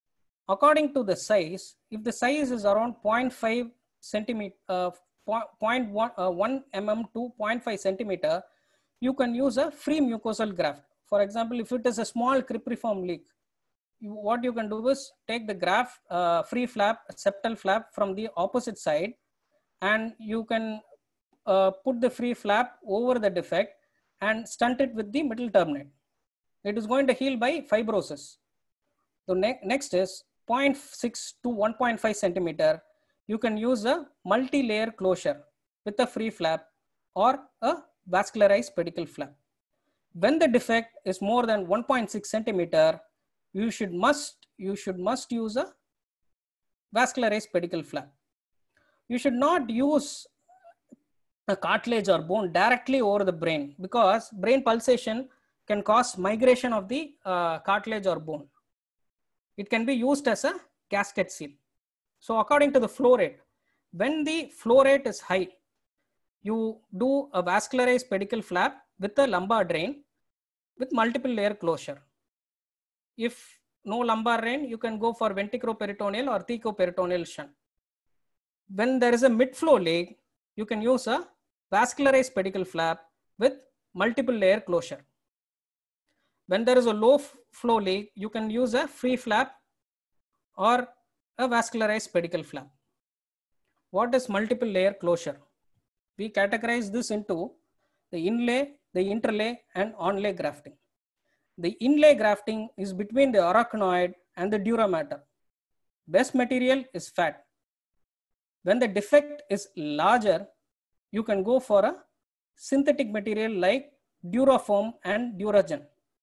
according to the size, if the size is around 0.5 centimeter, 1 mm to 0.5 centimeter, you can use a free mucosal graft. For example, if it is a small cribriform leak, what you can do is take the graft, free flap, septal flap from the opposite side, and you can put the free flap over the defect and stunt it with the middle turbinate. It is going to heal by fibrosis. So next is 0.6 to 1.5 centimeter. You can use a multi-layer closure with a free flap or a vascularized pedicle flap. When the defect is more than 1.6 centimeter, you should must use a vascularized pedicle flap. You should not use a cartilage or bone directly over the brain, because brain pulsation can cause migration of the cartilage or bone. It can be used as a gasket seal. So according to the flow rate, when the flow rate is high, you do a vascularized pedicle flap with a lumbar drain with multiple layer closure. If no lumbar drain, you can go for ventriculoperitoneal or thecoperitoneal shunt. When there is a mid-flow leak, you can use a vascularized pedicle flap with multiple layer closure. When there is a low flow leak, you can use a free flap or a vascularized pedicle flap. What is multiple layer closure? We categorize this into the inlay, the interlay, and onlay grafting. The inlay grafting is between the arachnoid and the dura mater. Best material is fat. When the defect is larger, you can go for a synthetic material like Durafoam and Duragen.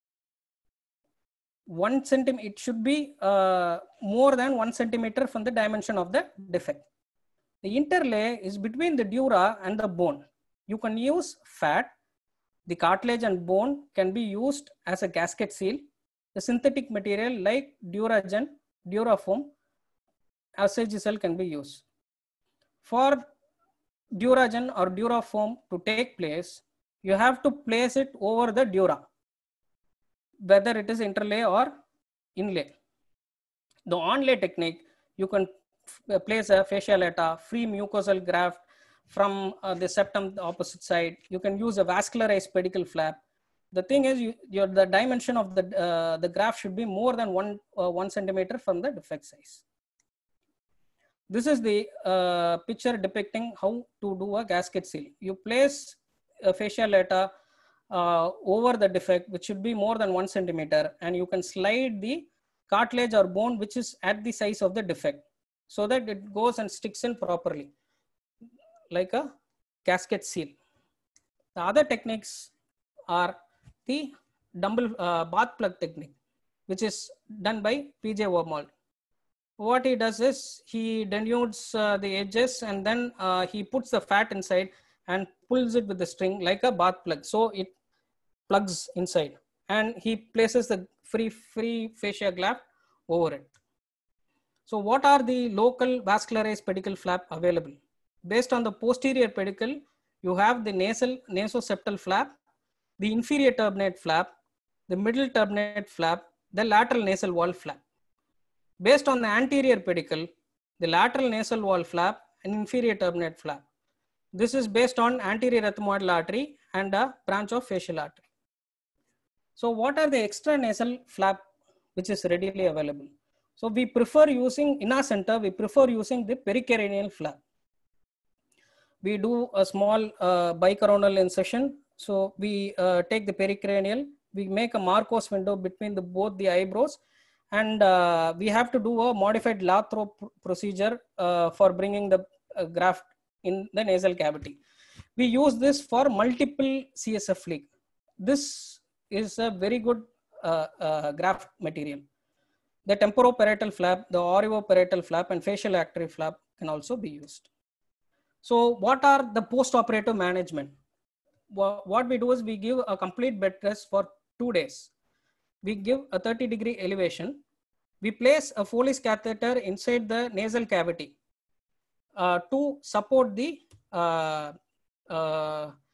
1 centimeter, it should be more than 1 centimeter from the dimension of the defect. The interlay is between the dura and the bone. You can use fat. The cartilage and bone can be used as a gasket seal. The synthetic material like Duragen, Durafoam, Acegicel can be used. For Duragen or Durafoam to take place, you have to place it over the dura, whether it is interlay or inlay. The onlay technique, you can place a fascia lata, free mucosal graft from the septum, the opposite side. You can use a vascularized pedicle flap. The thing is, the dimension of the graft should be more than 1 centimeter from the defect size. This is the picture depicting how to do a gasket seal. You place a fascia lata over the defect, which should be more than 1 centimeter, and you can slide the cartilage or bone which is at the size of the defect, so that it goes and sticks in properly like a gasket seal. The other techniques are the dumbbell bath plug technique, which is done by P.J. Wormald. What he does is he denudes the edges, and then he puts the fat inside and pulls it with the string like a bath plug. So it plugs inside, and he places the free fascia graft over it. So what are the local vascularized pedicle flap available? Based on the posterior pedicle, you have the nasoseptal flap, the inferior turbinate flap, the middle turbinate flap, the lateral nasal wall flap. Based on the anterior pedicle, the lateral nasal wall flap and inferior turbinate flap. This is based on anterior ethmoidal artery and a branch of facial artery. So what are the extra nasal flap which is readily available? So we prefer using, in our center, we prefer using the pericardial flap. We do a small bicoronal incision. So we take the pericranial, we make a Marcos window between both the eyebrows, and we have to do a modified Lathrop procedure for bringing the graft in the nasal cavity. We use this for multiple CSF leak. This is a very good graft material. The temporoparietal flap, the orivoparietal flap, and facial artery flap can also be used. So what are the post-operative management? What we do is we give a complete bed rest for 2 days. We give a 30-degree elevation. We place a Foley's catheter inside the nasal cavity to support the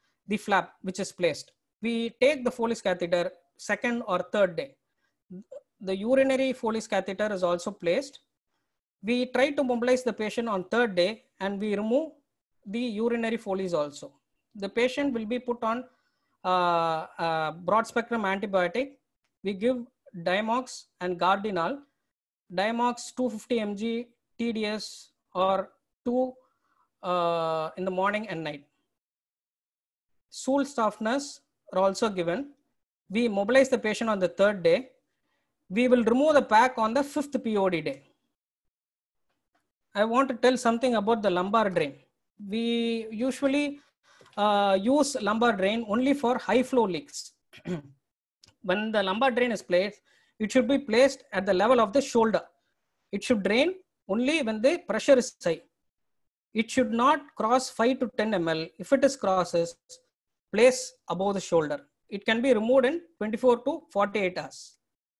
flap which is placed. We take the Foley's catheter second or third day. the urinary Foley's catheter is also placed. We try to mobilize the patient on third day and we remove the urinary Foley's also. The patient will be put on broad spectrum antibiotic. We give Diamox and Gardinal. Diamox 250 mg TDS or 2 in the morning and night. Stool softeners are also given. We mobilize the patient on the third day. We will remove the pack on the 5th POD day. I want to tell something about the lumbar drain. We usually use lumbar drain only for high flow leaks. When the lumbar drain is placed, it should be placed at the level of the shoulder. It should drain only when the pressure is high. It should not cross 5 to 10 ml. If it is crosses, place above the shoulder. It can be removed in 24 to 48 hours.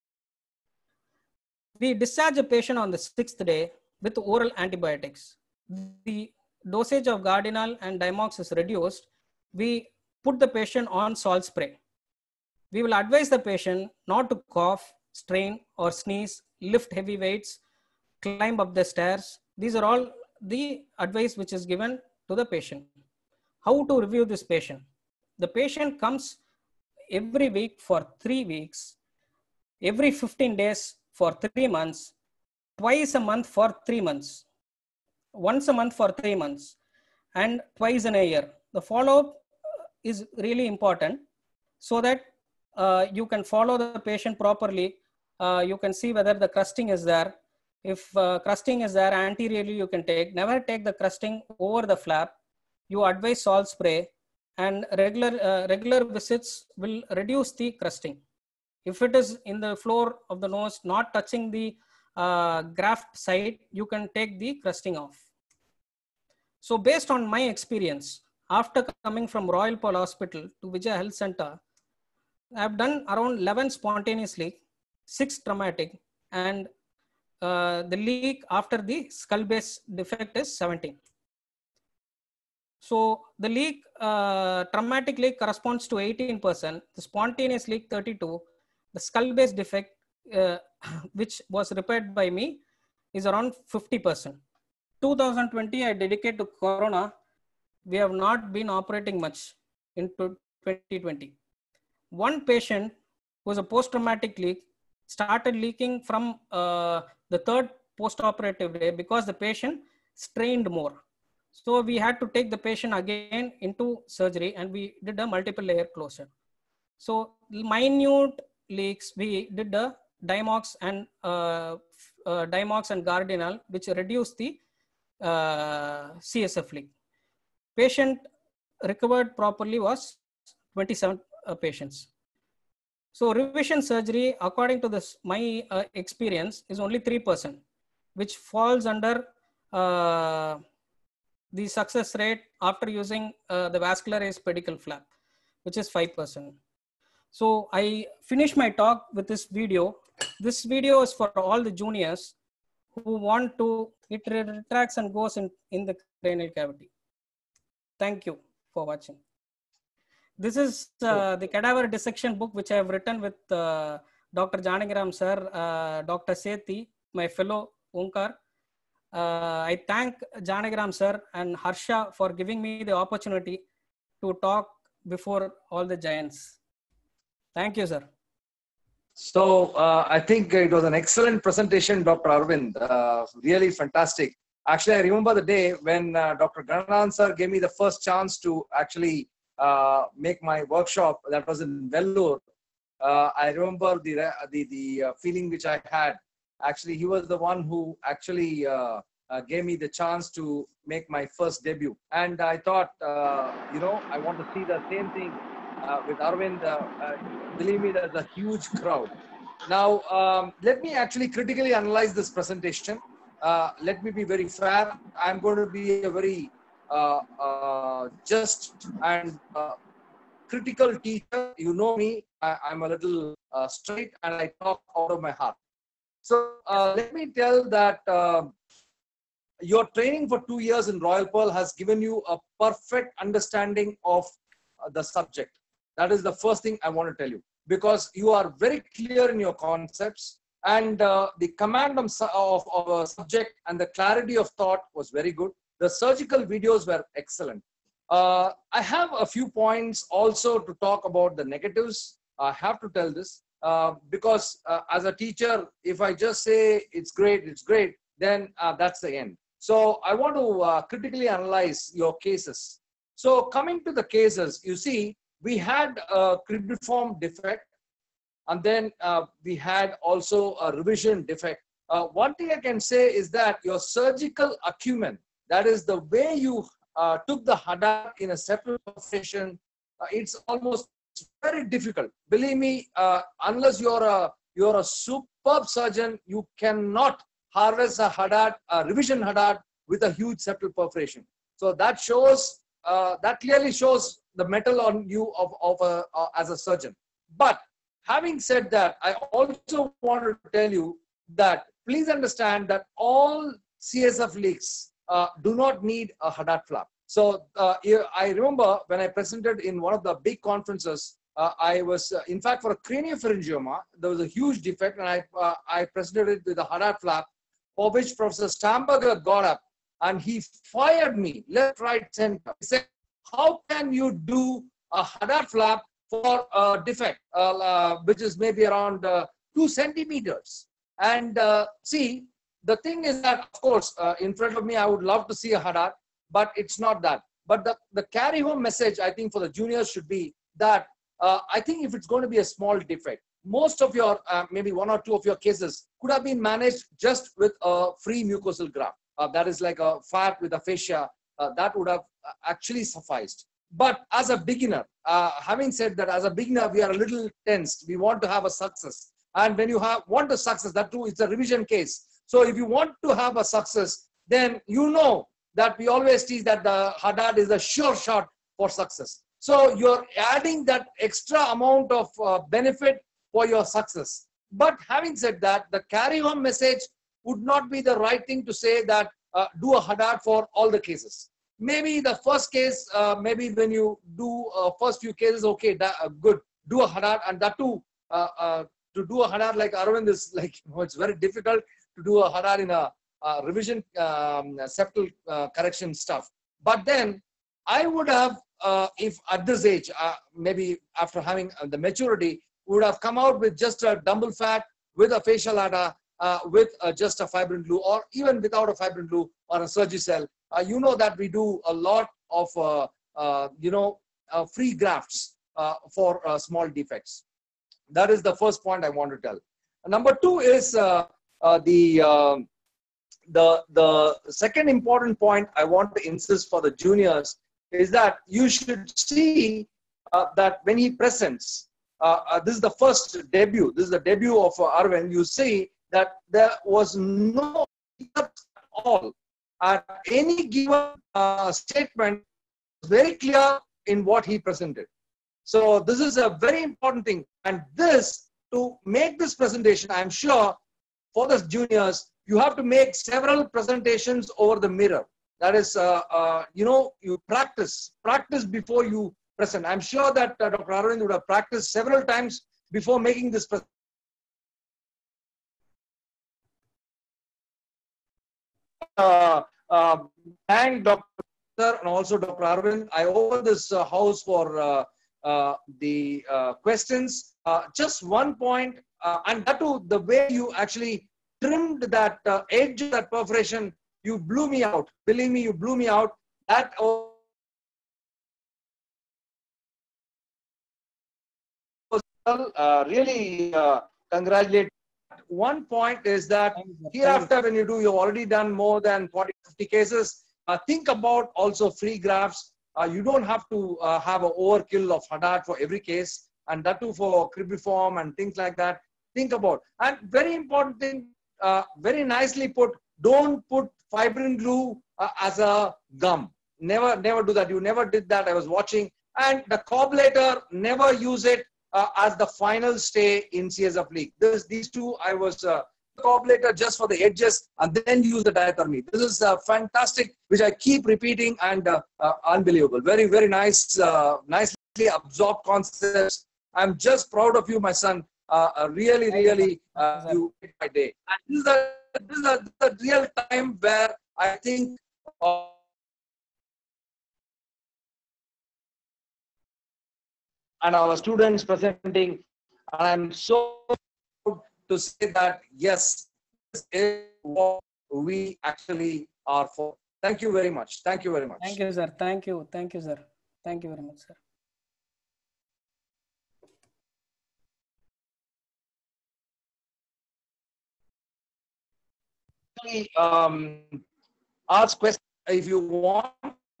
We discharge a patient on the 6th day with oral antibiotics. The dosage of Gardinal and Diamox is reduced. We put the patient on salt spray. We will advise the patient not to cough, strain or sneeze, lift heavy weights, climb up the stairs. These are all the advice which is given to the patient. How to review this patient? The patient comes every week for 3 weeks, every 15 days for 3 months, twice a month for 3 months, once a month for 3 months, and twice in a year. The follow-up is really important so that you can follow the patient properly. You can see whether the crusting is there. If crusting is there anteriorly, you can take. Never take the crusting over the flap. You advise salt spray, and regular visits will reduce the crusting. If it is in the floor of the nose, not touching the graft side, you can take the crusting off. So based on my experience, after coming from Royal Pearl Hospital to Vijay Health Center, I have done around 11 spontaneous leak, 6 traumatic, and the leak after the skull base defect is 17. So the leak, traumatic leak corresponds to 18%, the spontaneous leak 32%, the skull base defect which was repaired by me is around 50%. 2020 I dedicate to Corona. We have not been operating much in 2020. One patient was a post-traumatic leak, started leaking from the 3rd post-operative day because the patient strained more. So we had to take the patient again into surgery and we did a multiple layer closure. So minute leaks, we did the Diamox and Gardinal, which reduced the CSF leak. Patient recovered properly was 27 patients. So revision surgery, according to this, my experience, is only 3%, which falls under the success rate after using the vascularized pedicle flap, which is 5%. So I finish my talk with this video. This video is for all the juniors who want to, it retracts and goes in the cranial cavity. Thank you for watching. This is the cadaver dissection book, which I have written with Dr. Janagiram sir, Dr. Sethi, my fellow Onkar. I thank Janagiram sir and Harsha for giving me the opportunity to talk before all the giants. Thank you, sir. So I think it was an excellent presentation, Dr. Arvind. Really fantastic. Actually, I remember the day when Dr. Gananan sir gave me the first chance to actually make my workshop. That was in Vellore. I remember the feeling which I had. Actually, he was the one who actually gave me the chance to make my first debut. And I thought, I want to see the same thing with Arvind. Believe me, there's a huge crowd. Now, let me actually critically analyze this presentation. Let me be very fair. I'm going to be a very just and critical teacher. You know me, I'm a little straight and I talk out of my heart. So let me tell that your training for 2 years in Royal Pearl has given you a perfect understanding of the subject. That is the first thing I want to tell you, because you are very clear in your concepts. and the command of a subject and the clarity of thought was very good. The surgical videos were excellent. I have a few points also to talk about the negatives. I have to tell this because as a teacher, if I just say it's great, then that's the end. So I want to critically analyze your cases. So coming to the cases, you see, we had a cribriform defect, and then we had also a revision defect. One thing I can say is that your surgical acumen, that is the way you took the Haddad in a separate position, it's very difficult. Believe me, unless you're a superb surgeon, you cannot harvest a Haddad, a revision Haddad with a huge septal perforation. So that shows, that clearly shows the metal on you as a surgeon. But having said that, I also want to tell you that please understand that all CSF leaks do not need a Haddad flap. So I remember when I presented in one of the big conferences, I was, in fact, for a craniopharyngioma, there was a huge defect, and I presented it with a Haddad flap, for which Professor Stamberger got up and he fired me left, right, center. He said, how can you do a Haddad flap for a defect, which is maybe around 2 centimeters? And see, the thing is that, of course, in front of me, I would love to see a Haddad, but it's not that. But the carry home message, I think, for the juniors should be that I think if it's going to be a small defect, most of your, maybe 1 or 2 of your cases could have been managed just with a free mucosal graft. That is like a fat with a fascia, that would have actually sufficed. But as a beginner, having said that, as a beginner, we are a little tensed. We want to have a success. And when you want a success, that too, it's a revision case. So if you want to have a success, then you know that we always teach that the Haddad is a sure shot for success. So you're adding that extra amount of benefit for your success. But having said that, the carry home message would not be the right thing to say that do a Haddad for all the cases. Maybe the first case, maybe when you do first few cases, okay, good, do a Haddad, and that too, to do a Haddad like Arvind is like, it's very difficult to do a Haddad in a revision septal correction stuff. But then I would have, if at this age, maybe after having the maturity, would have come out with just a dumbbell fat, with a facial ADA, with just a fibrin glue, or even without a fibrin glue or a Surgicel. You know that we do a lot of, free grafts for small defects. That is the first point I want to tell. Number 2 is the second important point I want to insist for the juniors is that you should see that when he presents, this is the first debut, this is the debut of Arvind, you see that there was no at all. At any given statement, very clear in what he presented. So this is a very important thing. And this, to make this presentation, I'm sure for the juniors, you have to make several presentations over the mirror. That is, you practice before you present. I'm sure that Dr. Arvind would have practiced several times before making this presentation. Thank Dr. and also Dr. Arvind. I open this house for the questions. Just one point, and that too, the way you actually trimmed that edge of that perforation, you blew me out. Believe me, you blew me out. That was really congratulate. One point is that hereafter, when you've already done more than 40, 50 cases, think about also free grafts. You don't have to have an overkill of Haddad for every case, and that too for cribriform and things like that. Think about. And very important thing, very nicely put, don't put fibrin glue as a gum. Never do that. You never did that. I was watching. And the cobblator, never use it as the final stay in CSF leak. These two, I was cobblator just for the edges and then use the diathermy. This is fantastic, which I keep repeating, and unbelievable. Very, very nice, nicely absorbed concepts. I'm just proud of you, my son. really, you made my day. And this is the real time where I think and our students presenting, and I'm so proud to say that yes, this is what we actually are for. Thank you very much. Thank you very much. Thank you, sir. Thank you. Thank you, sir. Thank you very much, sir. Ask questions if you want.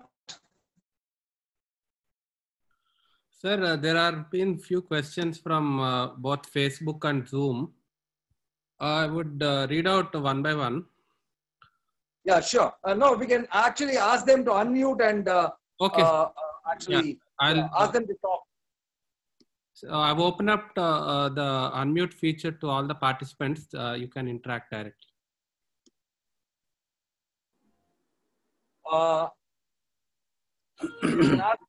Sir, there have been few questions from both Facebook and Zoom. I would read out one by one. Yeah, sure. No, we can actually ask them to unmute and Okay. actually I'll ask them to talk. So I've opened up the unmute feature to all the participants. You can interact directly. You can ask.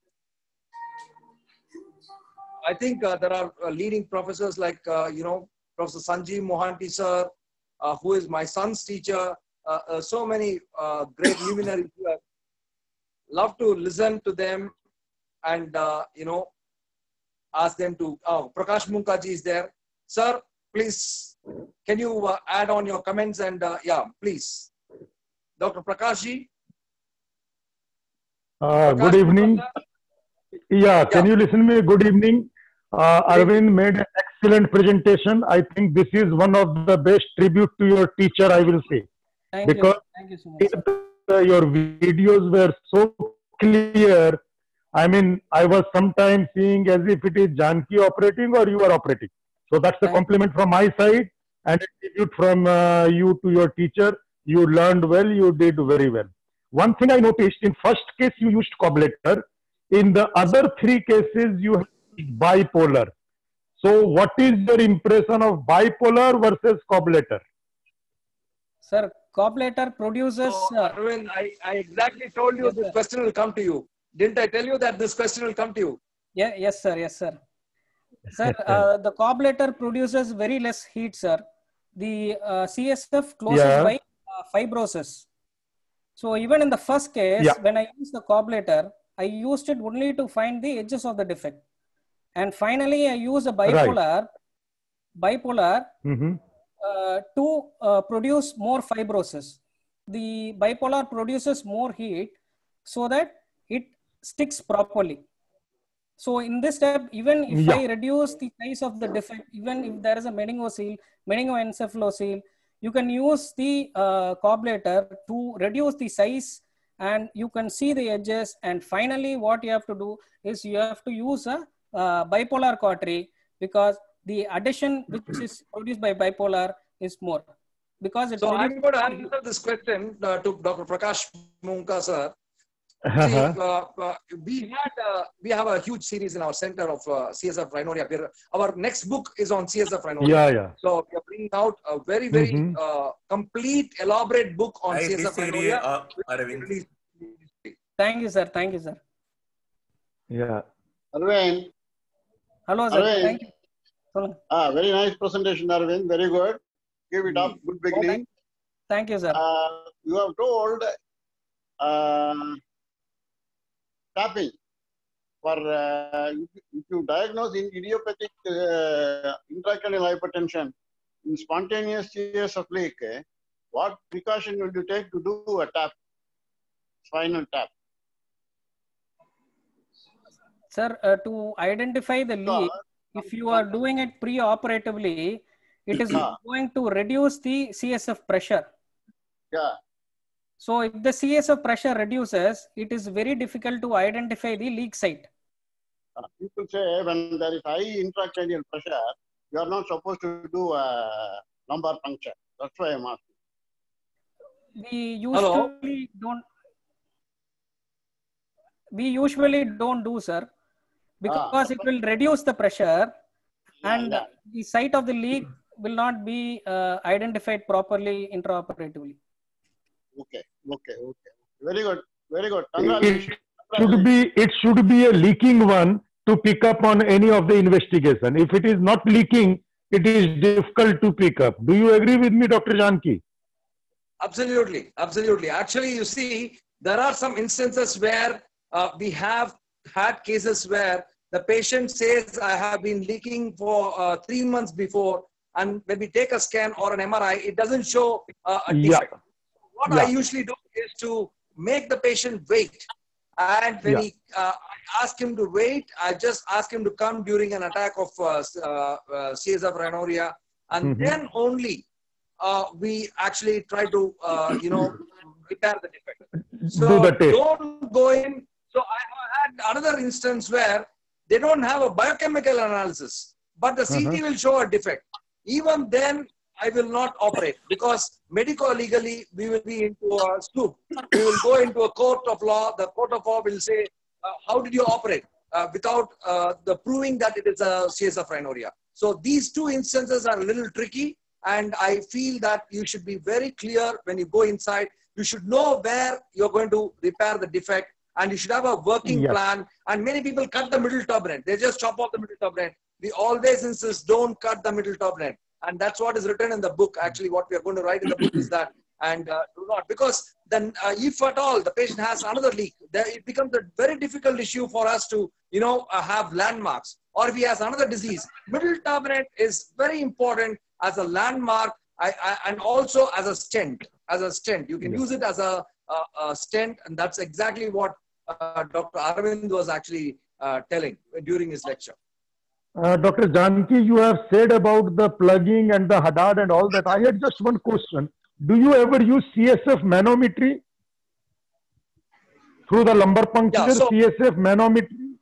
I think there are leading professors like, Professor Sanjeev Mohanty sir, who is my son's teacher. So many great luminaries here. Love to listen to them and, ask them to, Prakash Munkaji is there. Sir, please, can you add on your comments and, yeah, please. Dr. Prakashji. Good evening. Yeah, can you listen to me? Good evening. Arvind made an excellent presentation. I think this is one of the best tribute to your teacher, I will say. Thank because you. Thank you so much, sir. your videos were so clear. I mean, I was sometimes seeing as if it is Janki operating or you are operating. So that's a compliment from my side and a tribute from you to your teacher. You learned well, you did very well. One thing I noticed, in first case you used cobbletter. In the other three cases you have bipolar. So what is your impression of bipolar versus cobbletter? Sir, cobbletter produces... So, Arvind, I exactly told you this question will come to you. Didn't I tell you that this question will come to you? Yeah, yes, sir. Yes, sir. Sir, the cobbletter produces very less heat, sir. The CSF closes by fibrosis. So even in the first case, when I used the cobbletter, I used it only to find the edges of the defect. And finally, I used a bipolar to produce more fibrosis. The bipolar produces more heat so that it sticks properly. So in this step, even if I reduce the size of the defect, even if there is a meningoencephalocele, you can use the cobbletter to reduce the size and you can see the edges. And finally, what you have to do is you have to use a bipolar cautery because the addition which is produced by bipolar is more. Because so I'm going to answer this question to Dr. Prakash Munka, sir. See, we have a huge series in our center of CSF rhinorrhea. Our next book is on CSF rhinorrhea. So we are bringing out a very, very complete, elaborate book on CSF rhinorrhea. Thank you, sir. Thank you, sir. Yeah. Arvind. Hello, sir. Arvind. Thank you. Very nice presentation, Arvind. Very good. Give it up. Good beginning. Thank you, sir. You have told tapping for if you diagnose in idiopathic intracranial hypertension in spontaneous CSF leak, what precaution will you take to do a tap, spinal tap? Sir, to identify the leak, if you are doing it pre-operatively, it is going to reduce the CSF pressure. Yeah. So if the CSF pressure reduces, it is very difficult to identify the leak site. People say when there is high intracranial pressure, you are not supposed to do a lumbar puncture. That's why I'm asking. We usually don't do, sir, because it will reduce the pressure and the site of the leak will not be identified properly intraoperatively. Okay. Very good. Very good. Congratulations. It should be a leaking one to pick up on any of the investigation. If it is not leaking, it is difficult to pick up. Do you agree with me, Dr. Janki? Absolutely, absolutely. Actually, you see, there are some instances where we have had cases where the patient says, I have been leaking for 3 months before, and when we take a scan or an MRI, it doesn't show a defect. What I usually do is to make the patient wait. And when I ask him to wait, I just ask him to come during an attack of CSF rhinorrhea, and then only we actually try to, repair the defect. So don't go in. So I have had another instance where they don't have a biochemical analysis, but the CT will show a defect. Even then, I will not operate because medico-legally we will be into a scoop. We will go into a court of law. The court of law will say, how did you operate without the proving that it is a CSF rhinorrhea? So these two instances are a little tricky, and I feel that you should be very clear when you go inside. You should know where you're going to repair the defect, and you should have a working plan. And many people cut the middle turbinate. They just chop off the middle turbinate. We always insist, don't cut the middle turbinate. And that's what is written in the book. Actually, what we are going to write in the book is that, and do not, because then if at all the patient has another leak, it becomes a very difficult issue for us to, have landmarks. Or if he has another disease, middle turbinate is very important as a landmark and also as a stent. You can use it as a stent, and that's exactly what Dr. Arvind was actually telling during his lecture. Dr. Janki, you have said about the plugging and the Hadad and all that. I had just one question. Do you ever use CSF manometry? Through the lumbar puncture, CSF manometry?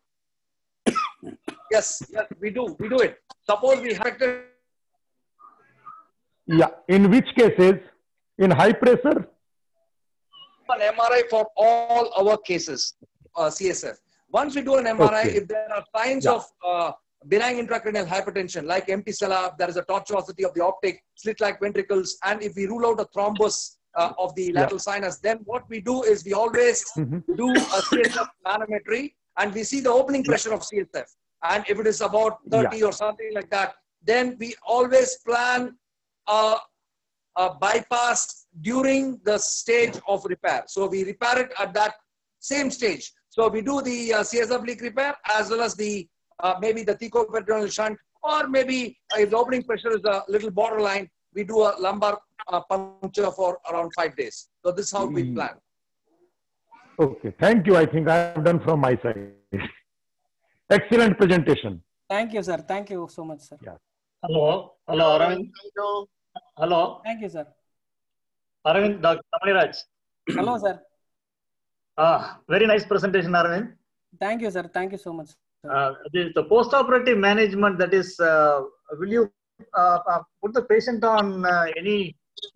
Yes, we do it. Suppose we have to... Yeah, in which cases? In high pressure? An MRI for all our cases, CSF. Once we do an MRI, if there are signs of benign intracranial hypertension, like empty cella, there is a tortuosity of the optic, slit-like ventricles, and if we rule out a thrombus of the lateral sinus, then what we do is we always do a CSF manometry, and we see the opening pressure of CSF. And if it is about 30 or something like that, then we always plan a bypass during the stage of repair. So we repair it at that same stage. So we do the CSF leak repair as well as the maybe the thecoperitoneal shunt, or maybe if the opening pressure is a little borderline, we do a lumbar puncture for around 5 days. So this is how we plan. Okay, thank you. I think I have done from my side. Excellent presentation. Thank you, sir. Thank you so much, sir. Hello, Arvind. Hello. Thank you, sir. Arvind, Dr. Ramaniraj. Hello, sir. Very nice presentation, Arvind. Thank you, sir. Thank you so much. The post-operative management, that is, will you put the patient on any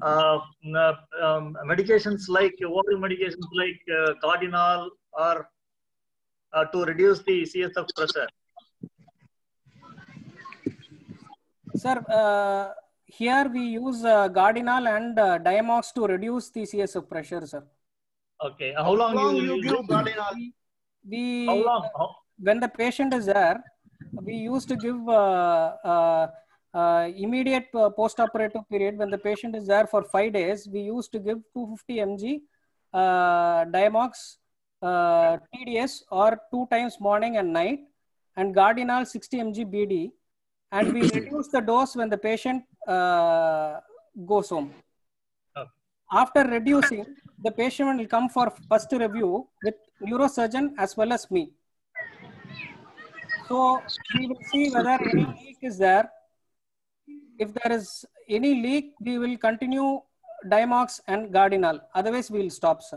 medications like oral medications like Cardinal or to reduce the CSF pressure? Sir, here we use Cardinal and Diamox to reduce the CSF pressure, sir. Okay. How long you give Cardinal? How long? When the patient is there, we used to give immediate post-operative period. When the patient is there for 5 days, we used to give 250 mg Diamox TDS or 2 times morning and night, and Cardinal 60 mg BD, and we reduce the dose when the patient goes home. Okay. After reducing, the patient will come for first review with neurosurgeon as well as me. So we will see whether any leak is there. If there is any leak, we will continue Diamox and Cardinal. Otherwise, we will stop, sir.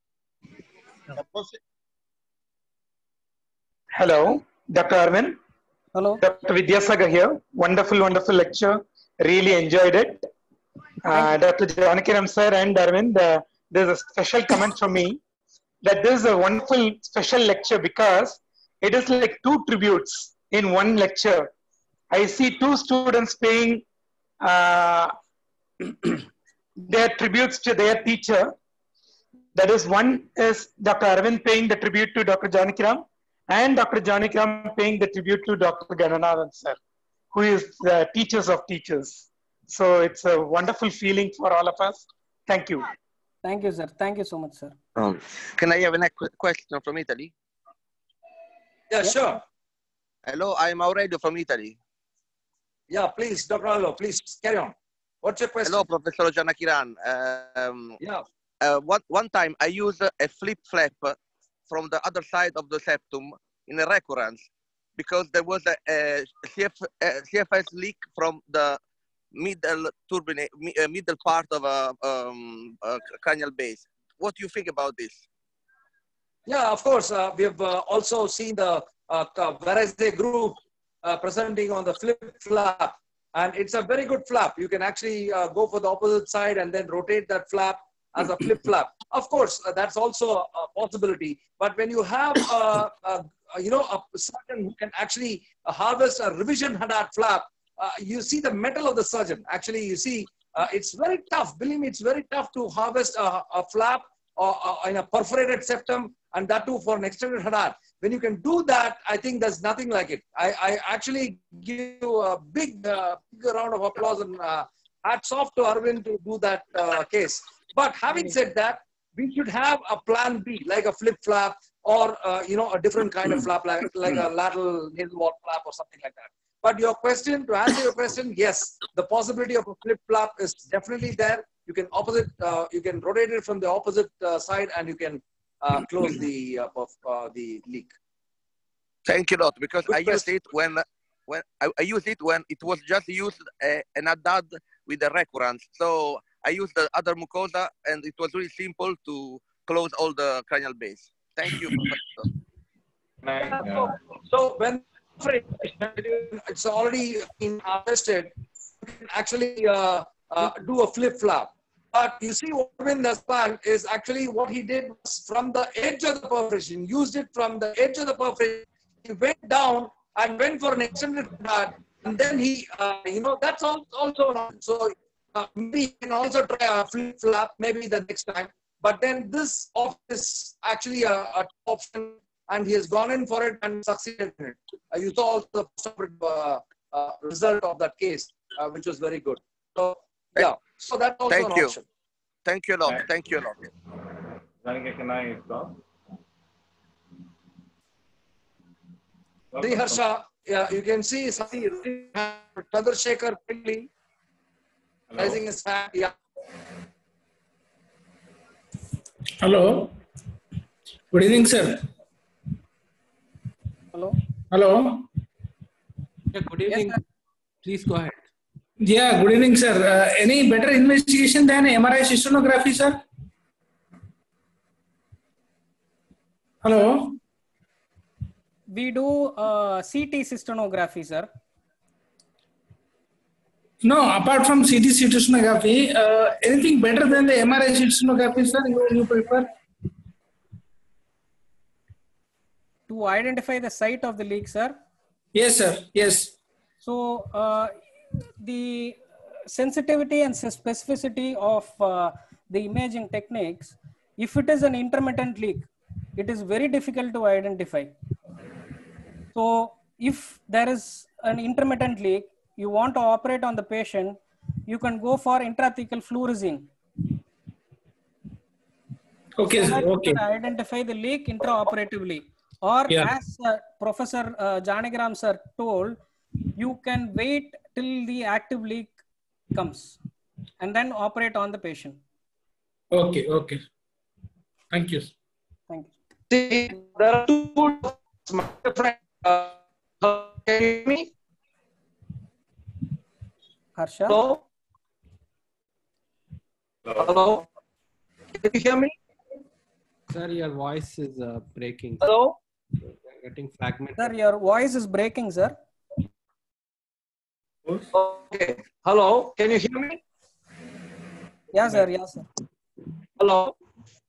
Hello, Dr. Arvind. Hello. Dr. Vidyasagar here. Wonderful, wonderful lecture. Really enjoyed it. Dr. Janakiram sir and Arvind, there's a special comment from me that this is a wonderful special lecture because it is like 2 tributes in one lecture. I see 2 students paying their tributes to their teacher. That is, one is Dr. Arvind paying the tribute to Dr. Janakiram, and Dr. Janakiram paying the tribute to Dr. Gananathan sir, who is the teachers of teachers. So it's a wonderful feeling for all of us. Thank you. Thank you, sir. Thank you so much, sir. Can I have a next question from Italy? Yeah, sure. Hello, I'm Aurelio from Italy. Yeah, please, Dr. Allo, please carry on. What's your question? Hello, Professor Janakiran. One time I used a flip flap from the other side of the septum in a recurrence because there was a CFS leak from the middle middle part of a cranial base. What do you think about this? Yeah, of course. We have also seen the Varese group presenting on the flip flap, and it's a very good flap. You can actually go for the opposite side and then rotate that flap as a flip flap. Of course, that's also a possibility. But when you have a surgeon who can actually harvest a revision Hadad flap, you see the metal of the surgeon. Actually, you see it's very tough. Believe me, it's very tough to harvest a flap in a perforated septum, and that too for an extended Hadad. When you can do that, I think there's nothing like it. I actually give you a big round of applause and hats off to Arvind to do that case. But having said that, we should have a plan B, like a flip flap or a different kind of flap, like a lateral nasal wall flap or something like that. But your question, to answer your question, yes, the possibility of a flip flap is definitely there. You can you can rotate it from the opposite side, and you can close the leak. Thank you a lot, because I used it when I used it when it was just used an Hadad with a recurrence. So I used the other mucosa, and it was really simple to close all the cranial base. Thank you, Professor. So when it's already been harvested, you can actually do a flip flap. But you see, what Arvind has done is actually what he did was from the edge of the perforation, used it from the edge of the perforation. He went down and went for an extended Hadad, and then he, that's also an option. So maybe you can also try a flip flap maybe the next time. But then this is actually a option, and he has gone in for it and succeeded in it. You saw also the result of that case, which was very good. So yeah, so that's also an option. Thank you a lot. Thank you a lot. Janika, can I stop? Harsha, yeah, you can see Chandrasekhar quickly raising his hand. Yeah. Hello. Good evening, sir. Hello. Hello. Yeah, good evening. Yes, please go ahead. Yeah, good evening, sir. Any better investigation than MRI cystoscopy, sir? Hello. We do CT cystoscopy, sir. No, apart from CT cystoscopy, anything better than the MRI cystoscopy, sir? You prefer? To identify the site of the leak, sir? Yes, sir. Yes. So the sensitivity and specificity of the imaging techniques, if it is an intermittent leak, it is very difficult to identify. So if there is an intermittent leak, you want to operate on the patient, you can go for intrathecal fluorescein. Okay, so sir. Okay. You can identify the leak intraoperatively. Or as Professor Janakiran sir told, you can wait till the active leak comes and then operate on the patient. Okay, okay. Thank you. Thank you. See, there are two different. Can you hear me? Harsha? Hello? Hello? Can you hear me? Sir, your voice is breaking. Hello? We're getting fragmented. Sir, your voice is breaking, sir. Okay. Hello? Can you hear me? Yeah, sir. Yeah, sir. Hello?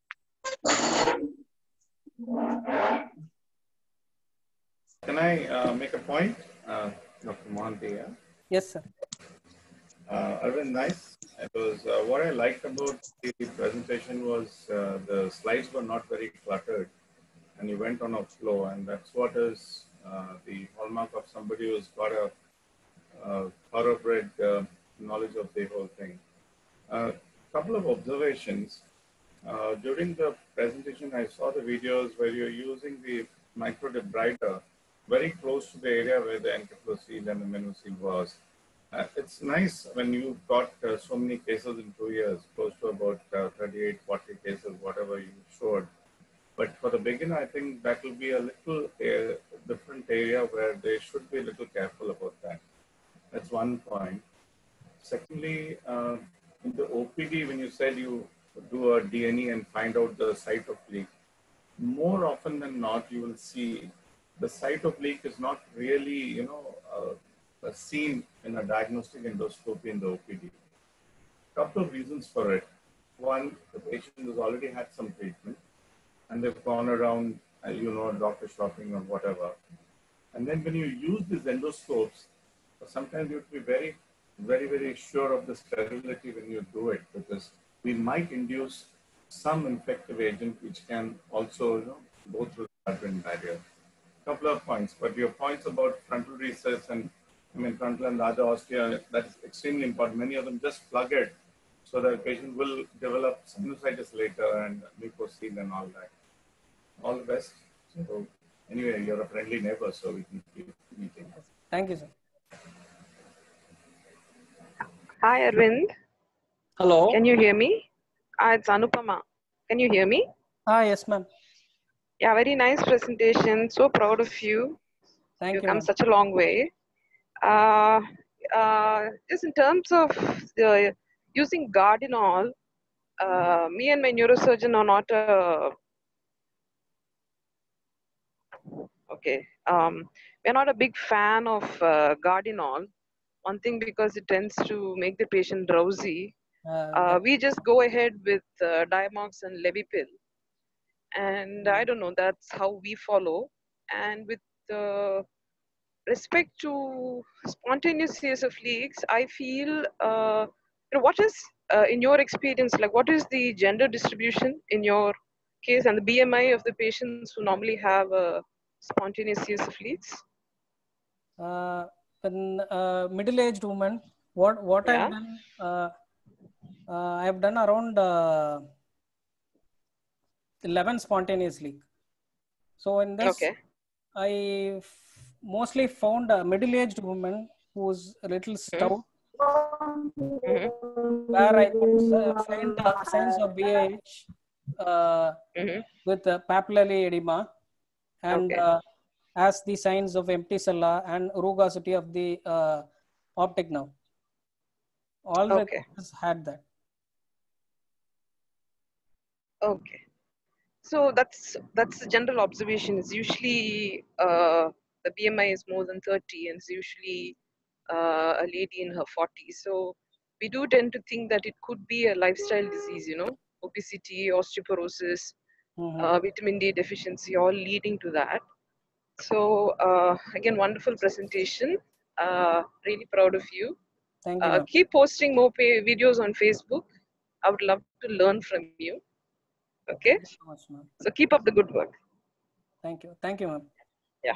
Can I make a point, Dr. Mohanty? Yeah? Yes, sir. Arvind, nice. It was what I liked about the presentation was the slides were not very cluttered, and you went on a flow, and that's what is the hallmark of somebody who's got a thoroughbred knowledge of the whole thing. Couple of observations. During the presentation, I saw the videos where you're using the microdebrider very close to the area where the encephalocele and the menocele was. It's nice when you got so many cases in 2 years, close to about 38, 40 cases, whatever you showed. But for the beginner, I think that will be a little different area where they should be a little careful about that. That's one point. Secondly, in the OPD, when you said you do a D&E and find out the site of leak, more often than not, you will see the site of leak is not really, seen in a diagnostic endoscopy in the OPD. Couple of reasons for it. One, the patient has already had some treatment and they've gone around, doctor shopping or whatever. And then when you use these endoscopes, sometimes you have to be very, very, very sure of the sterility when you do it, because we might induce some infective agent which can also go through the blood-brain barrier. Couple of points, but your points about frontal recess and frontal and the other ostia, that is extremely important. Many of them just plug it so that the patient will develop sinusitis later and mucocele and all that. All the best. So anyway, you're a friendly neighbor, so we can keep meeting. Thank you, sir. Hi, Arvind. Hello. Can you hear me? It's Anupama. Can you hear me? Yes, ma'am. Yeah, very nice presentation. So proud of you. Thank you. You've come such a long way. Just in terms of using Gardinol, me and my neurosurgeon are not we're not a big fan of Gardinol. One thing, because it tends to make the patient drowsy. We just go ahead with Diamox and Levipil. And I don't know, that's how we follow. And with respect to spontaneous CSF leaks, I feel, what is, in your experience, like what is the gender distribution in your case and the BMI of the patients who normally have spontaneous CSF leaks? In middle-aged women, what I've done, I've done around 11 spontaneous leak. So in this, I mostly found a middle-aged woman who's a little stout, where I could find signs of BAH with papillary edema and as the signs of empty cella and rugosity of the optic nerve. All the cases had that. Okay. So that's the general observation. Is usually the BMI is more than 30 and it's usually a lady in her 40s. So we do tend to think that it could be a lifestyle disease, obesity, osteoporosis, vitamin D deficiency, all leading to that. So again, wonderful presentation. Really proud of you. Thank you. Keep posting more videos on Facebook. I would love to learn from you. Okay. So much, ma'am. So keep up the good work. Thank you. Thank you, ma'am. Yeah.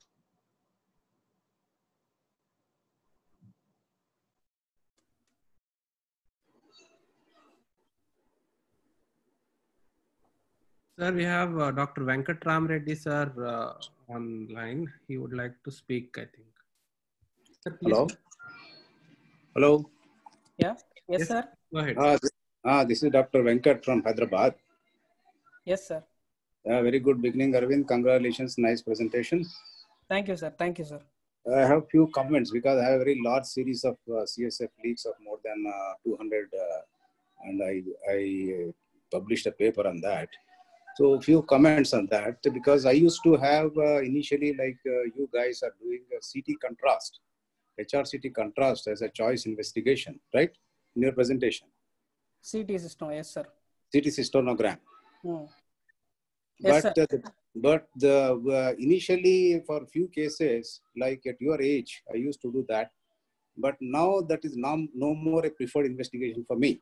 Sir, we have Dr. Venkat Ram Reddy sir online. He would like to speak, I think. Sir, please. Hello. Hello. Yeah. Yes, sir. Go ahead. This is Dr. Venkat from Hyderabad. Yes, sir. Very good beginning, Arvind. Congratulations. Nice presentation. Thank you, sir. Thank you, sir. I have few comments because I have a very large series of CSF leaks of more than 200 and I published a paper on that. So a few comments on that, because I used to have initially, like you guys are doing a CT contrast, HRCT contrast as a choice investigation, right? In your presentation. CT cystogram, yes, sir. CT cystogram. Yes, but initially for a few cases, like at your age, I used to do that. But now that is no more a preferred investigation for me.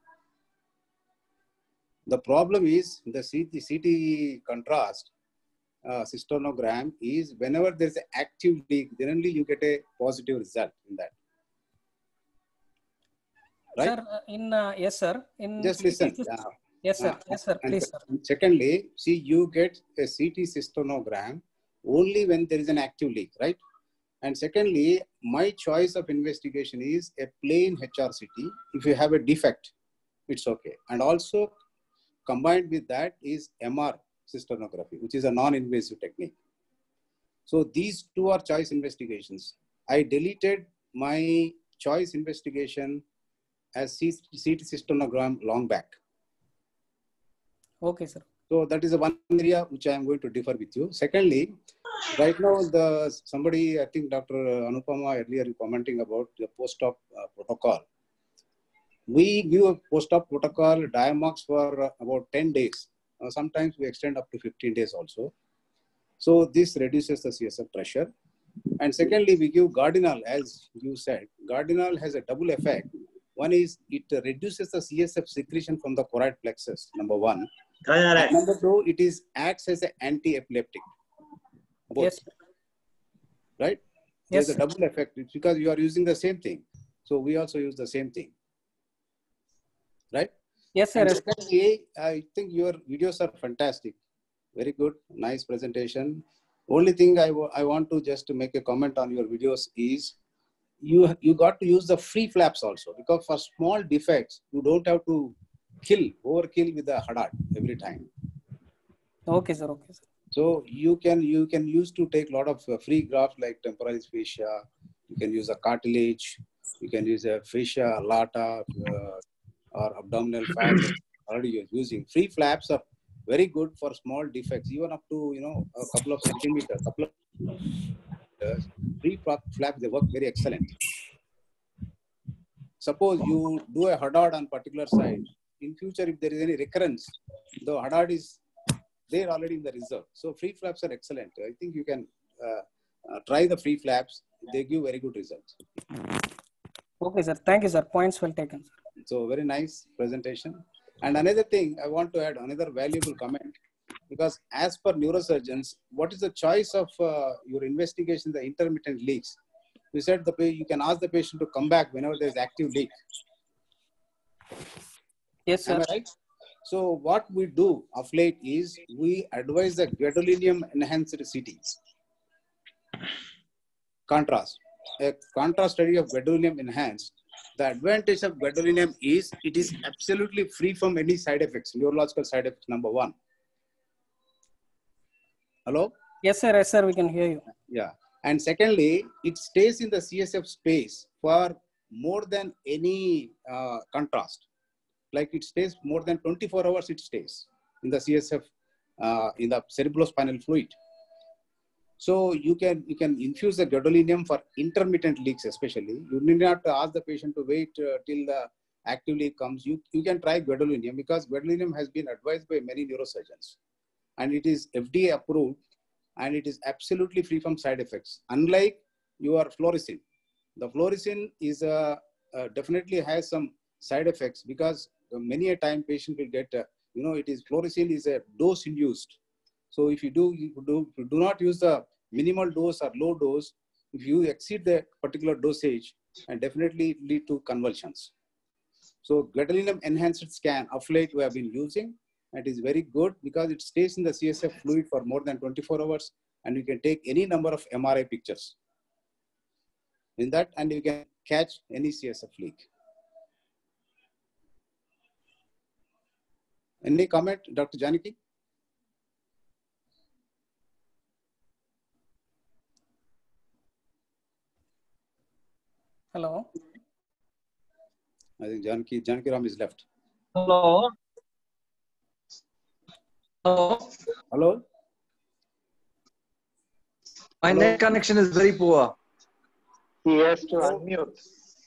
The problem is the CT contrast cystogram is whenever there's an active leak, then only you get a positive result in that. right? Sir, yes, sir. In Just CT listen. Yes, sir. Yes, sir. Please, sir. Secondly, see, you get a CT cystonogram only when there is an active leak, right? And secondly, my choice of investigation is a plain HRCT. If you have a defect, it's okay. And also combined with that is MR cystoscopy, which is a non-invasive technique. So these two are choice investigations. I deleted my choice investigation as CT cystonogram long back. Okay, sir. So that is the one area which I am going to differ with you. Secondly, right now somebody, I think Dr. Anupama earlier commenting about the post-op protocol. We give a post-op protocol Diamox for about 10 days. Sometimes we extend up to 15 days also. So this reduces the CSF pressure. And secondly, we give Gardinal, as you said. Gardinal has a double effect. One is it reduces the CSF secretion from the choroid plexus, number one. And number two, it acts as an anti-epileptic. Both. Yes. Right? Yes. There's a double effect. It's because you are using the same thing. So we also use the same thing. Right? Yes, sir. And secondly, I think your videos are fantastic. Very good. Nice presentation. Only thing I want to just make a comment on your videos is you got to use the free flaps also, because for small defects, you don't have to overkill with the Hadad every time. Okay, sir. Okay, sir. So you can use to take a lot of free grafts like temporalis fascia. You can use a cartilage. You can use a fascia lata or abdominal fat. Already you're using free flaps are very good for small defects, even up to a couple of centimeters, free flaps, they work very excellent. Suppose you do a Hadad on particular side. In future, if there is any recurrence, the Hadad is there already in the reserve. So free flaps are excellent. I think you can try the free flaps. They give very good results. Okay, sir. Thank you, sir. Points well taken. So very nice presentation. And another thing, I want to add another valuable comment, because as per neurosurgeons, what is the choice of your investigation, the intermittent leaks? You said you can ask the patient to come back whenever there is active leak. Yes, sir. Am I right? So what we do of late is we advise the gadolinium enhanced CT. Contrast. A contrast study of gadolinium enhanced. The advantage of gadolinium is it is absolutely free from any side effects, neurological side effects, number one. Hello? Yes, sir. Yes, sir. We can hear you. Yeah. And secondly, it stays in the CSF space for more than any contrast. Like it stays more than 24 hours, it stays in the CSF, in the cerebrospinal fluid. So you can infuse the gadolinium for intermittent leaks especially. You need not ask the patient to wait till the active leak comes. You can try gadolinium, because gadolinium has been advised by many neurosurgeons. And it is FDA approved, and it is absolutely free from side effects. Unlike your fluorescein. The fluorescein is definitely has some side effects, because many a time patient will get, fluorescein is a dose induced. So if you do not use the minimal dose or low dose, if you exceed the particular dosage, and definitely lead to convulsions. So gadolinium enhanced scan of late we have been using. It is very good because it stays in the CSF fluid for more than 24 hours, and you can take any number of MRI pictures in that, and you can catch any CSF leak. Any comment, Dr. Janaki? Hello. I think Janaki Ram is left. Hello. Hello. Hello. My net connection is very poor. He has to unmute.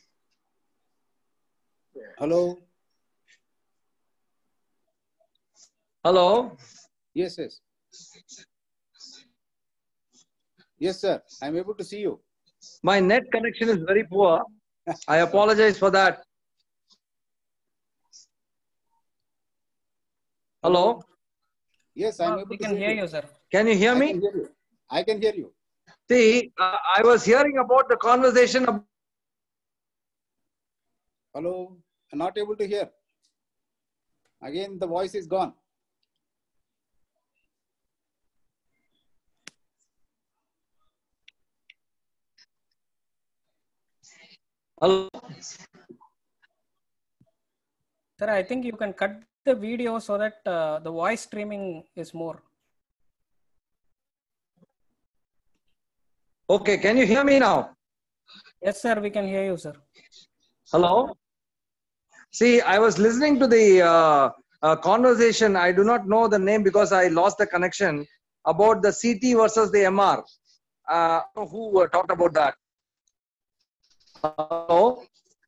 Hello. Hello. Yes. Yes, sir. I'm able to see you. My net connection is very poor. I apologize for that. Hello. Yes, I'm able we to can see hear you, sir. Can you hear me? I can hear you. See, I was hearing about the conversation. Hello. I'm not able to hear. Again, the voice is gone. Hello. Sir, I think you can cut the video so that the voice streaming is more. Okay, can you hear me now? Yes, sir, we can hear you, sir. Hello. See, I was listening to the conversation. I do not know the name because I lost the connection about the CT versus the MR. Who talked about that? Hello.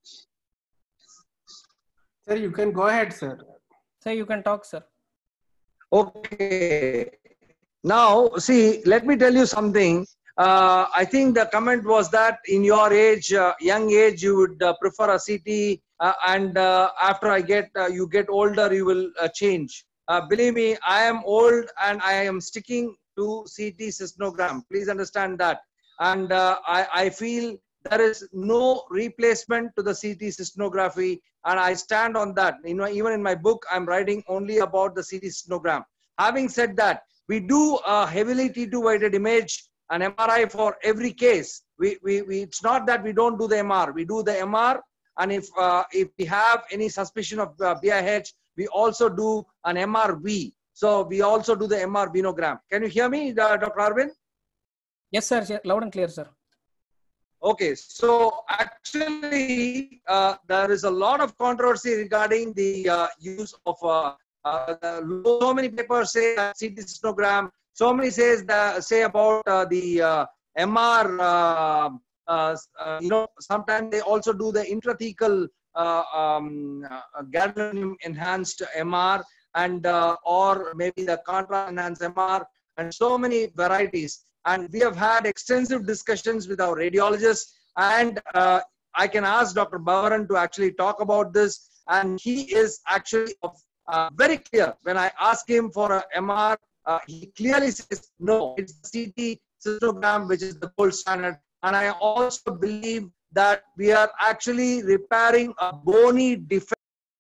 Sir, you can go ahead, sir. Sir, you can talk, sir. Okay. Now, see, let me tell you something. I think the comment was that in your age, young age, you would prefer a CT, and after you get older, you will change. Believe me, I am old and I am sticking to CT cystinogram. Please understand that. And I feel there is no replacement to the CT cystography, and I stand on that. You know, even in my book, I'm writing only about the CT cystinogram. Having said that, we do a heavily T2 weighted image, an MRI for every case. It's not that we don't do the MR. We do the MR, and if we have any suspicion of BIH, we also do an MRV. So we also do the MR venogram. Can you hear me, Dr. Arvind? Yes, sir. Loud and clear, sir. Okay, so actually there is a lot of controversy regarding the use of so many papers say CT cystinogram. So many say about the MR. You know, sometimes they also do the intrathecal gadolinium enhanced MR, and or maybe the contrast enhanced MR, and so many varieties. And we have had extensive discussions with our radiologists, and I can ask Dr. Bavaran to actually talk about this, and he is actually very clear. When I ask him for a MR, he clearly says, no, it's the CT cystogram which is the gold standard. And I also believe that we are actually repairing a bony defect.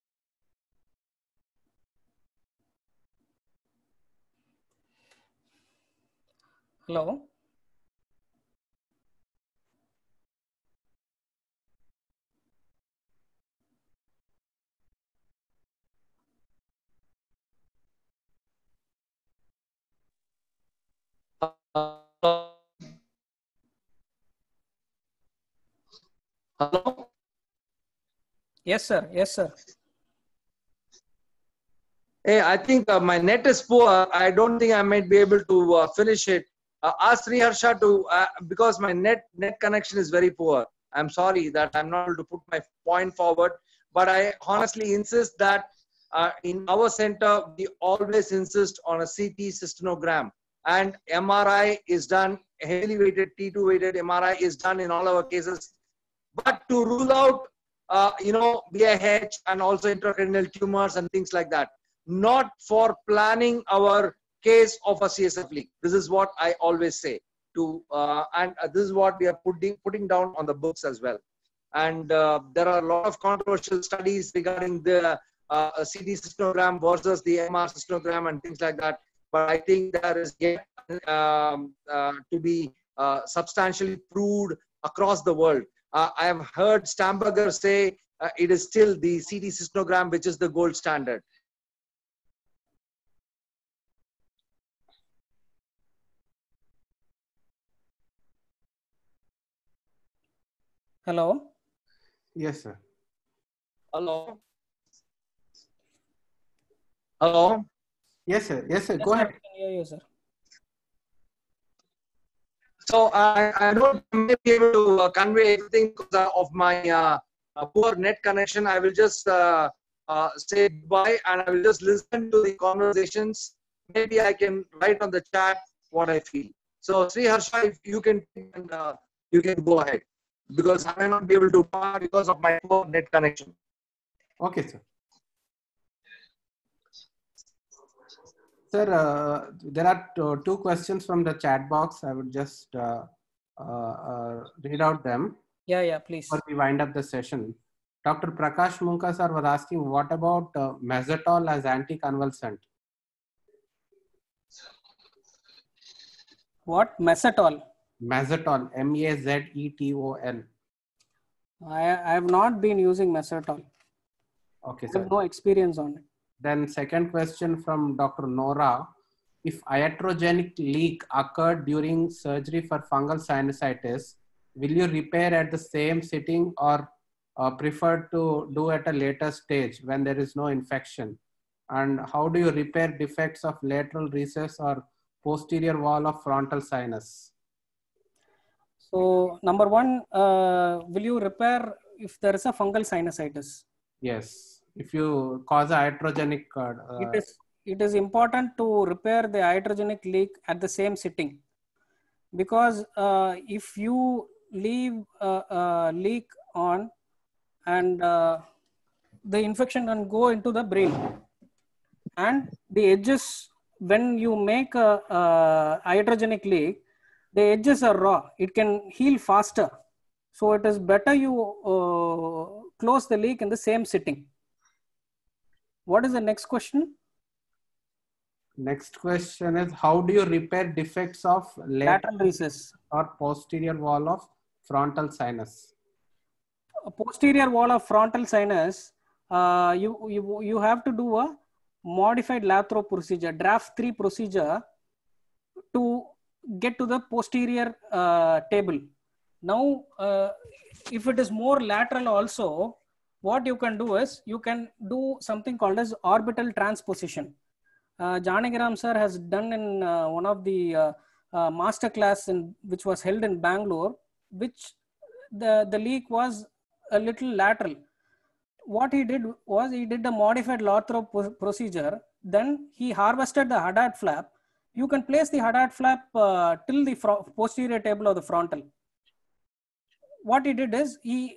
Hello. Hello? Yes, sir. Yes, sir. Hey, I think my net is poor. I don't think I might be able to finish it. Ask Sri Harsha to, because my net connection is very poor. I'm sorry that I'm not able to put my point forward, but I honestly insist that in our center, we always insist on a CT cystinogram, and MRI is done, heavily weighted T2 weighted MRI is done in all our cases. But to rule out, you know, BIH and also intracranial tumors and things like that, not for planning our case of a CSF leak. This is what I always say to, and this is what we are putting down on the books as well. And there are a lot of controversial studies regarding the CT cystogram versus the MR cystogram and things like that. But I think there is yet to be substantially proved across the world. I have heard Stamberger say it is still the CT cystogram which is the gold standard. Hello. Yes, sir. Hello. Hello. Yes, sir. Yes, sir. Yes, Go sir, ahead. we can hear you, sir. So I don't may be able to convey everything because of my poor net connection. I will just say goodbye, and I will just listen to the conversations. Maybe I can write on the chat what I feel. So Sri Harsha, if you can go ahead, because I may not be able to talk because of my poor net connection. Okay, sir. Sir, there are two questions from the chat box. I would just read out them. Yeah, please. Before we wind up the session. Dr. Prakash Munka sir was asking, what about Mazatol as anticonvulsant? What? Mazatol? Mazatol, M-A-Z-E-T-O-L. I have not been using Mazatol. Okay, I sir. have no experience on it. Then second question from Dr. Nora. If iatrogenic leak occurred during surgery for fungal sinusitis, will you repair at the same sitting or prefer to do at a later stage when there is no infection? And how do you repair defects of lateral recess or posterior wall of frontal sinus? So number one, will you repair if there is a fungal sinusitis? Yes. If you cause a iatrogenic... It is important to repair the iatrogenic leak at the same sitting, because if you leave a leak on and the infection can go into the brain, and the edges, when you make a iatrogenic leak, the edges are raw, it can heal faster. So it is better you close the leak in the same sitting. What is the next question? Next question is, how do you repair defects of lateral recess or posterior wall of frontal sinus? A posterior wall of frontal sinus, you have to do a modified Lathrop procedure, draft 3 procedure, to get to the posterior table. Now, if it is more lateral also, what you can do is you can do something called as orbital transposition. Janagiram sir has done in one of the master class which was held in Bangalore, which the leak was a little lateral. What he did was he did a modified Lathrop procedure. Then he harvested the Haddad flap. You can place the Haddad flap till the posterior table of the frontal. What he did is he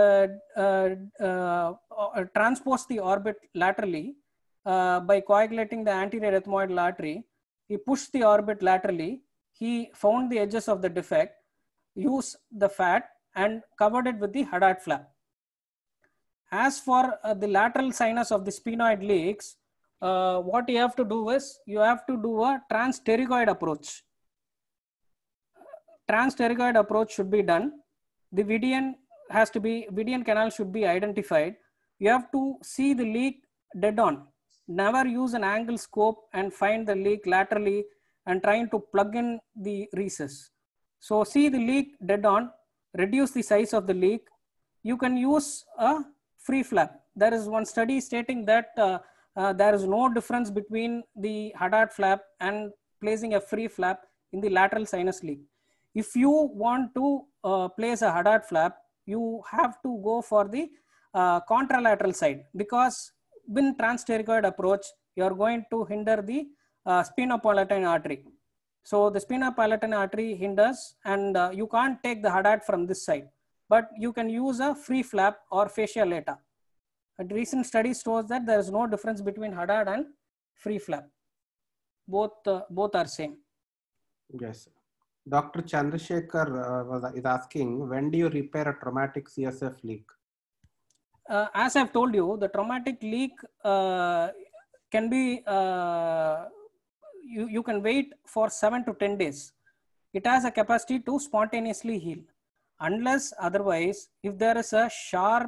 transposed the orbit laterally by coagulating the anterior ethmoidal artery. He pushed the orbit laterally. He found the edges of the defect, used the fat, and covered it with the Haddad flap. As for the lateral sinus of the sphenoid leaks, what you have to do is you have to do a transpterygoid approach. Transpterygoid approach should be done. The Vidian canal should be identified. You have to see the leak dead on. Never use an angle scope and find the leak laterally and trying to plug in the recess. So see the leak dead on, reduce the size of the leak. You can use a free flap. There is one study stating that there is no difference between the Haddad flap and placing a free flap in the lateral sinus leak. If you want to place a Haddad flap, you have to go for the contralateral side, because with transpterygoid approach, you are going to hinder the sphenopalatine artery. So the sphenopalatine artery hinders, and you can't take the Haddad from this side, but you can use a free flap or fascia lata. A recent study shows that there is no difference between Haddad and free flap. Both are same. Yes. Dr. Chandrasekhar is asking, when do you repair a traumatic CSF leak? As I've told you, the traumatic leak can be, you can wait for 7 to 10 days. It has a capacity to spontaneously heal. Unless otherwise, if there is a sharp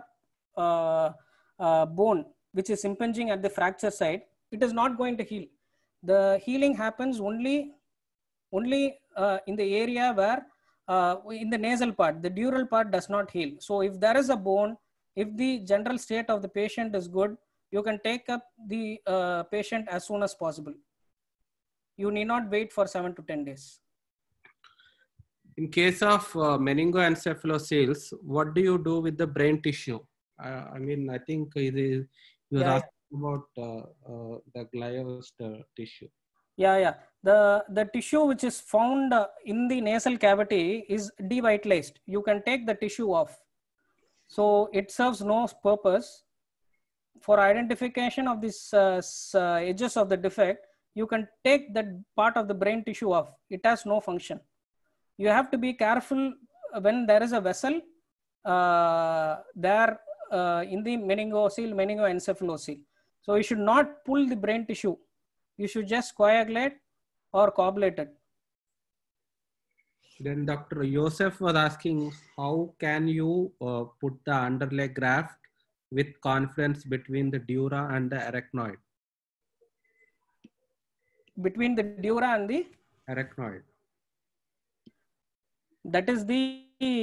bone which is impinging at the fracture site, it is not going to heal. The healing happens only in the area where, in the nasal part, the dural part does not heal. So if there is a bone, if the general state of the patient is good, you can take up the patient as soon as possible. You need not wait for 7 to 10 days. In case of meningoencephalocele, what do you do with the brain tissue? I mean, I think you were asking about the glyosed tissue. Yeah. The tissue which is found in the nasal cavity is devitalized. You can take the tissue off. So it serves no purpose. For identification of these edges of the defect, you can take that part of the brain tissue off. It has no function. You have to be careful when there is a vessel. There in the meningocele, meningoencephalocele. So you should not pull the brain tissue. You should just coagulate or coagulate it. Then Dr. Joseph was asking, how can you put the underlay graft with confluence between the dura and the arachnoid? Between the dura and the arachnoid. That is the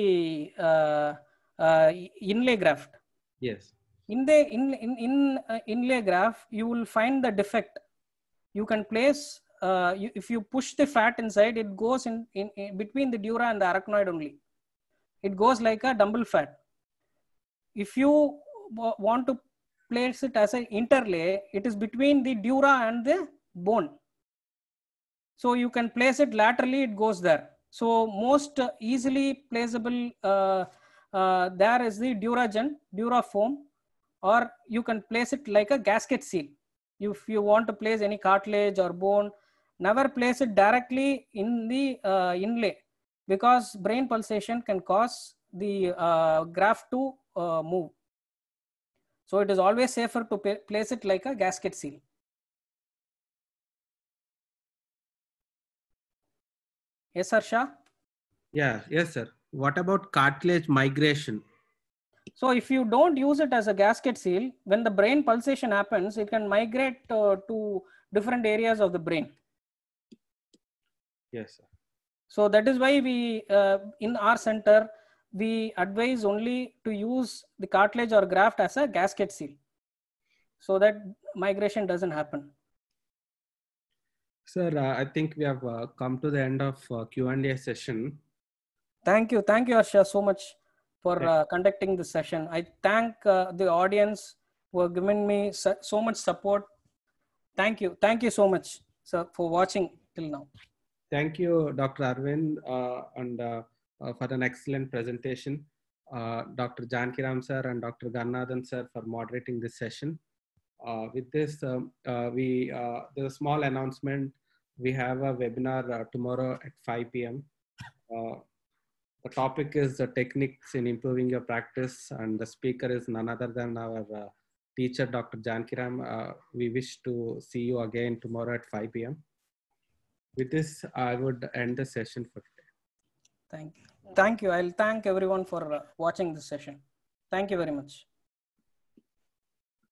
inlay graft. Yes. In the inlay graft, you will find the defect. You can place, if you push the fat inside, it goes in between the dura and the arachnoid only. It goes like a dumbbell fat. If you want to place it as an interlay, it is between the dura and the bone. So you can place it laterally, it goes there. So most easily placeable there is the Durafoam, or you can place it like a gasket seal. If you want to place any cartilage or bone, never place it directly in the inlay, because brain pulsation can cause the graft to move. So it is always safer to place it like a gasket seal. Yes, sir, Shah? Yeah, yes, sir. What about cartilage migration? So if you don't use it as a gasket seal, when the brain pulsation happens, it can migrate to different areas of the brain. Yes, sir. So that is why we, in our center, we advise only to use the cartilage or graft as a gasket seal, so that migration doesn't happen. Sir, I think we have come to the end of Q&A session. Thank you, Harsha, so much for conducting this session. I thank the audience who have given me so much support. Thank you so much, sir, for watching till now. Thank you, Dr. Arvind, and for an excellent presentation. Dr. Jankiram sir and Dr. Ganathan sir for moderating this session. With this, there's a small announcement. We have a webinar tomorrow at 5 p.m. The topic is the techniques in improving your practice, and the speaker is none other than our teacher, Dr. Jankiram. We wish to see you again tomorrow at 5 p.m. With this, I would end the session for today. Thank you. Thank you. I'll thank everyone for watching this session. Thank you very much.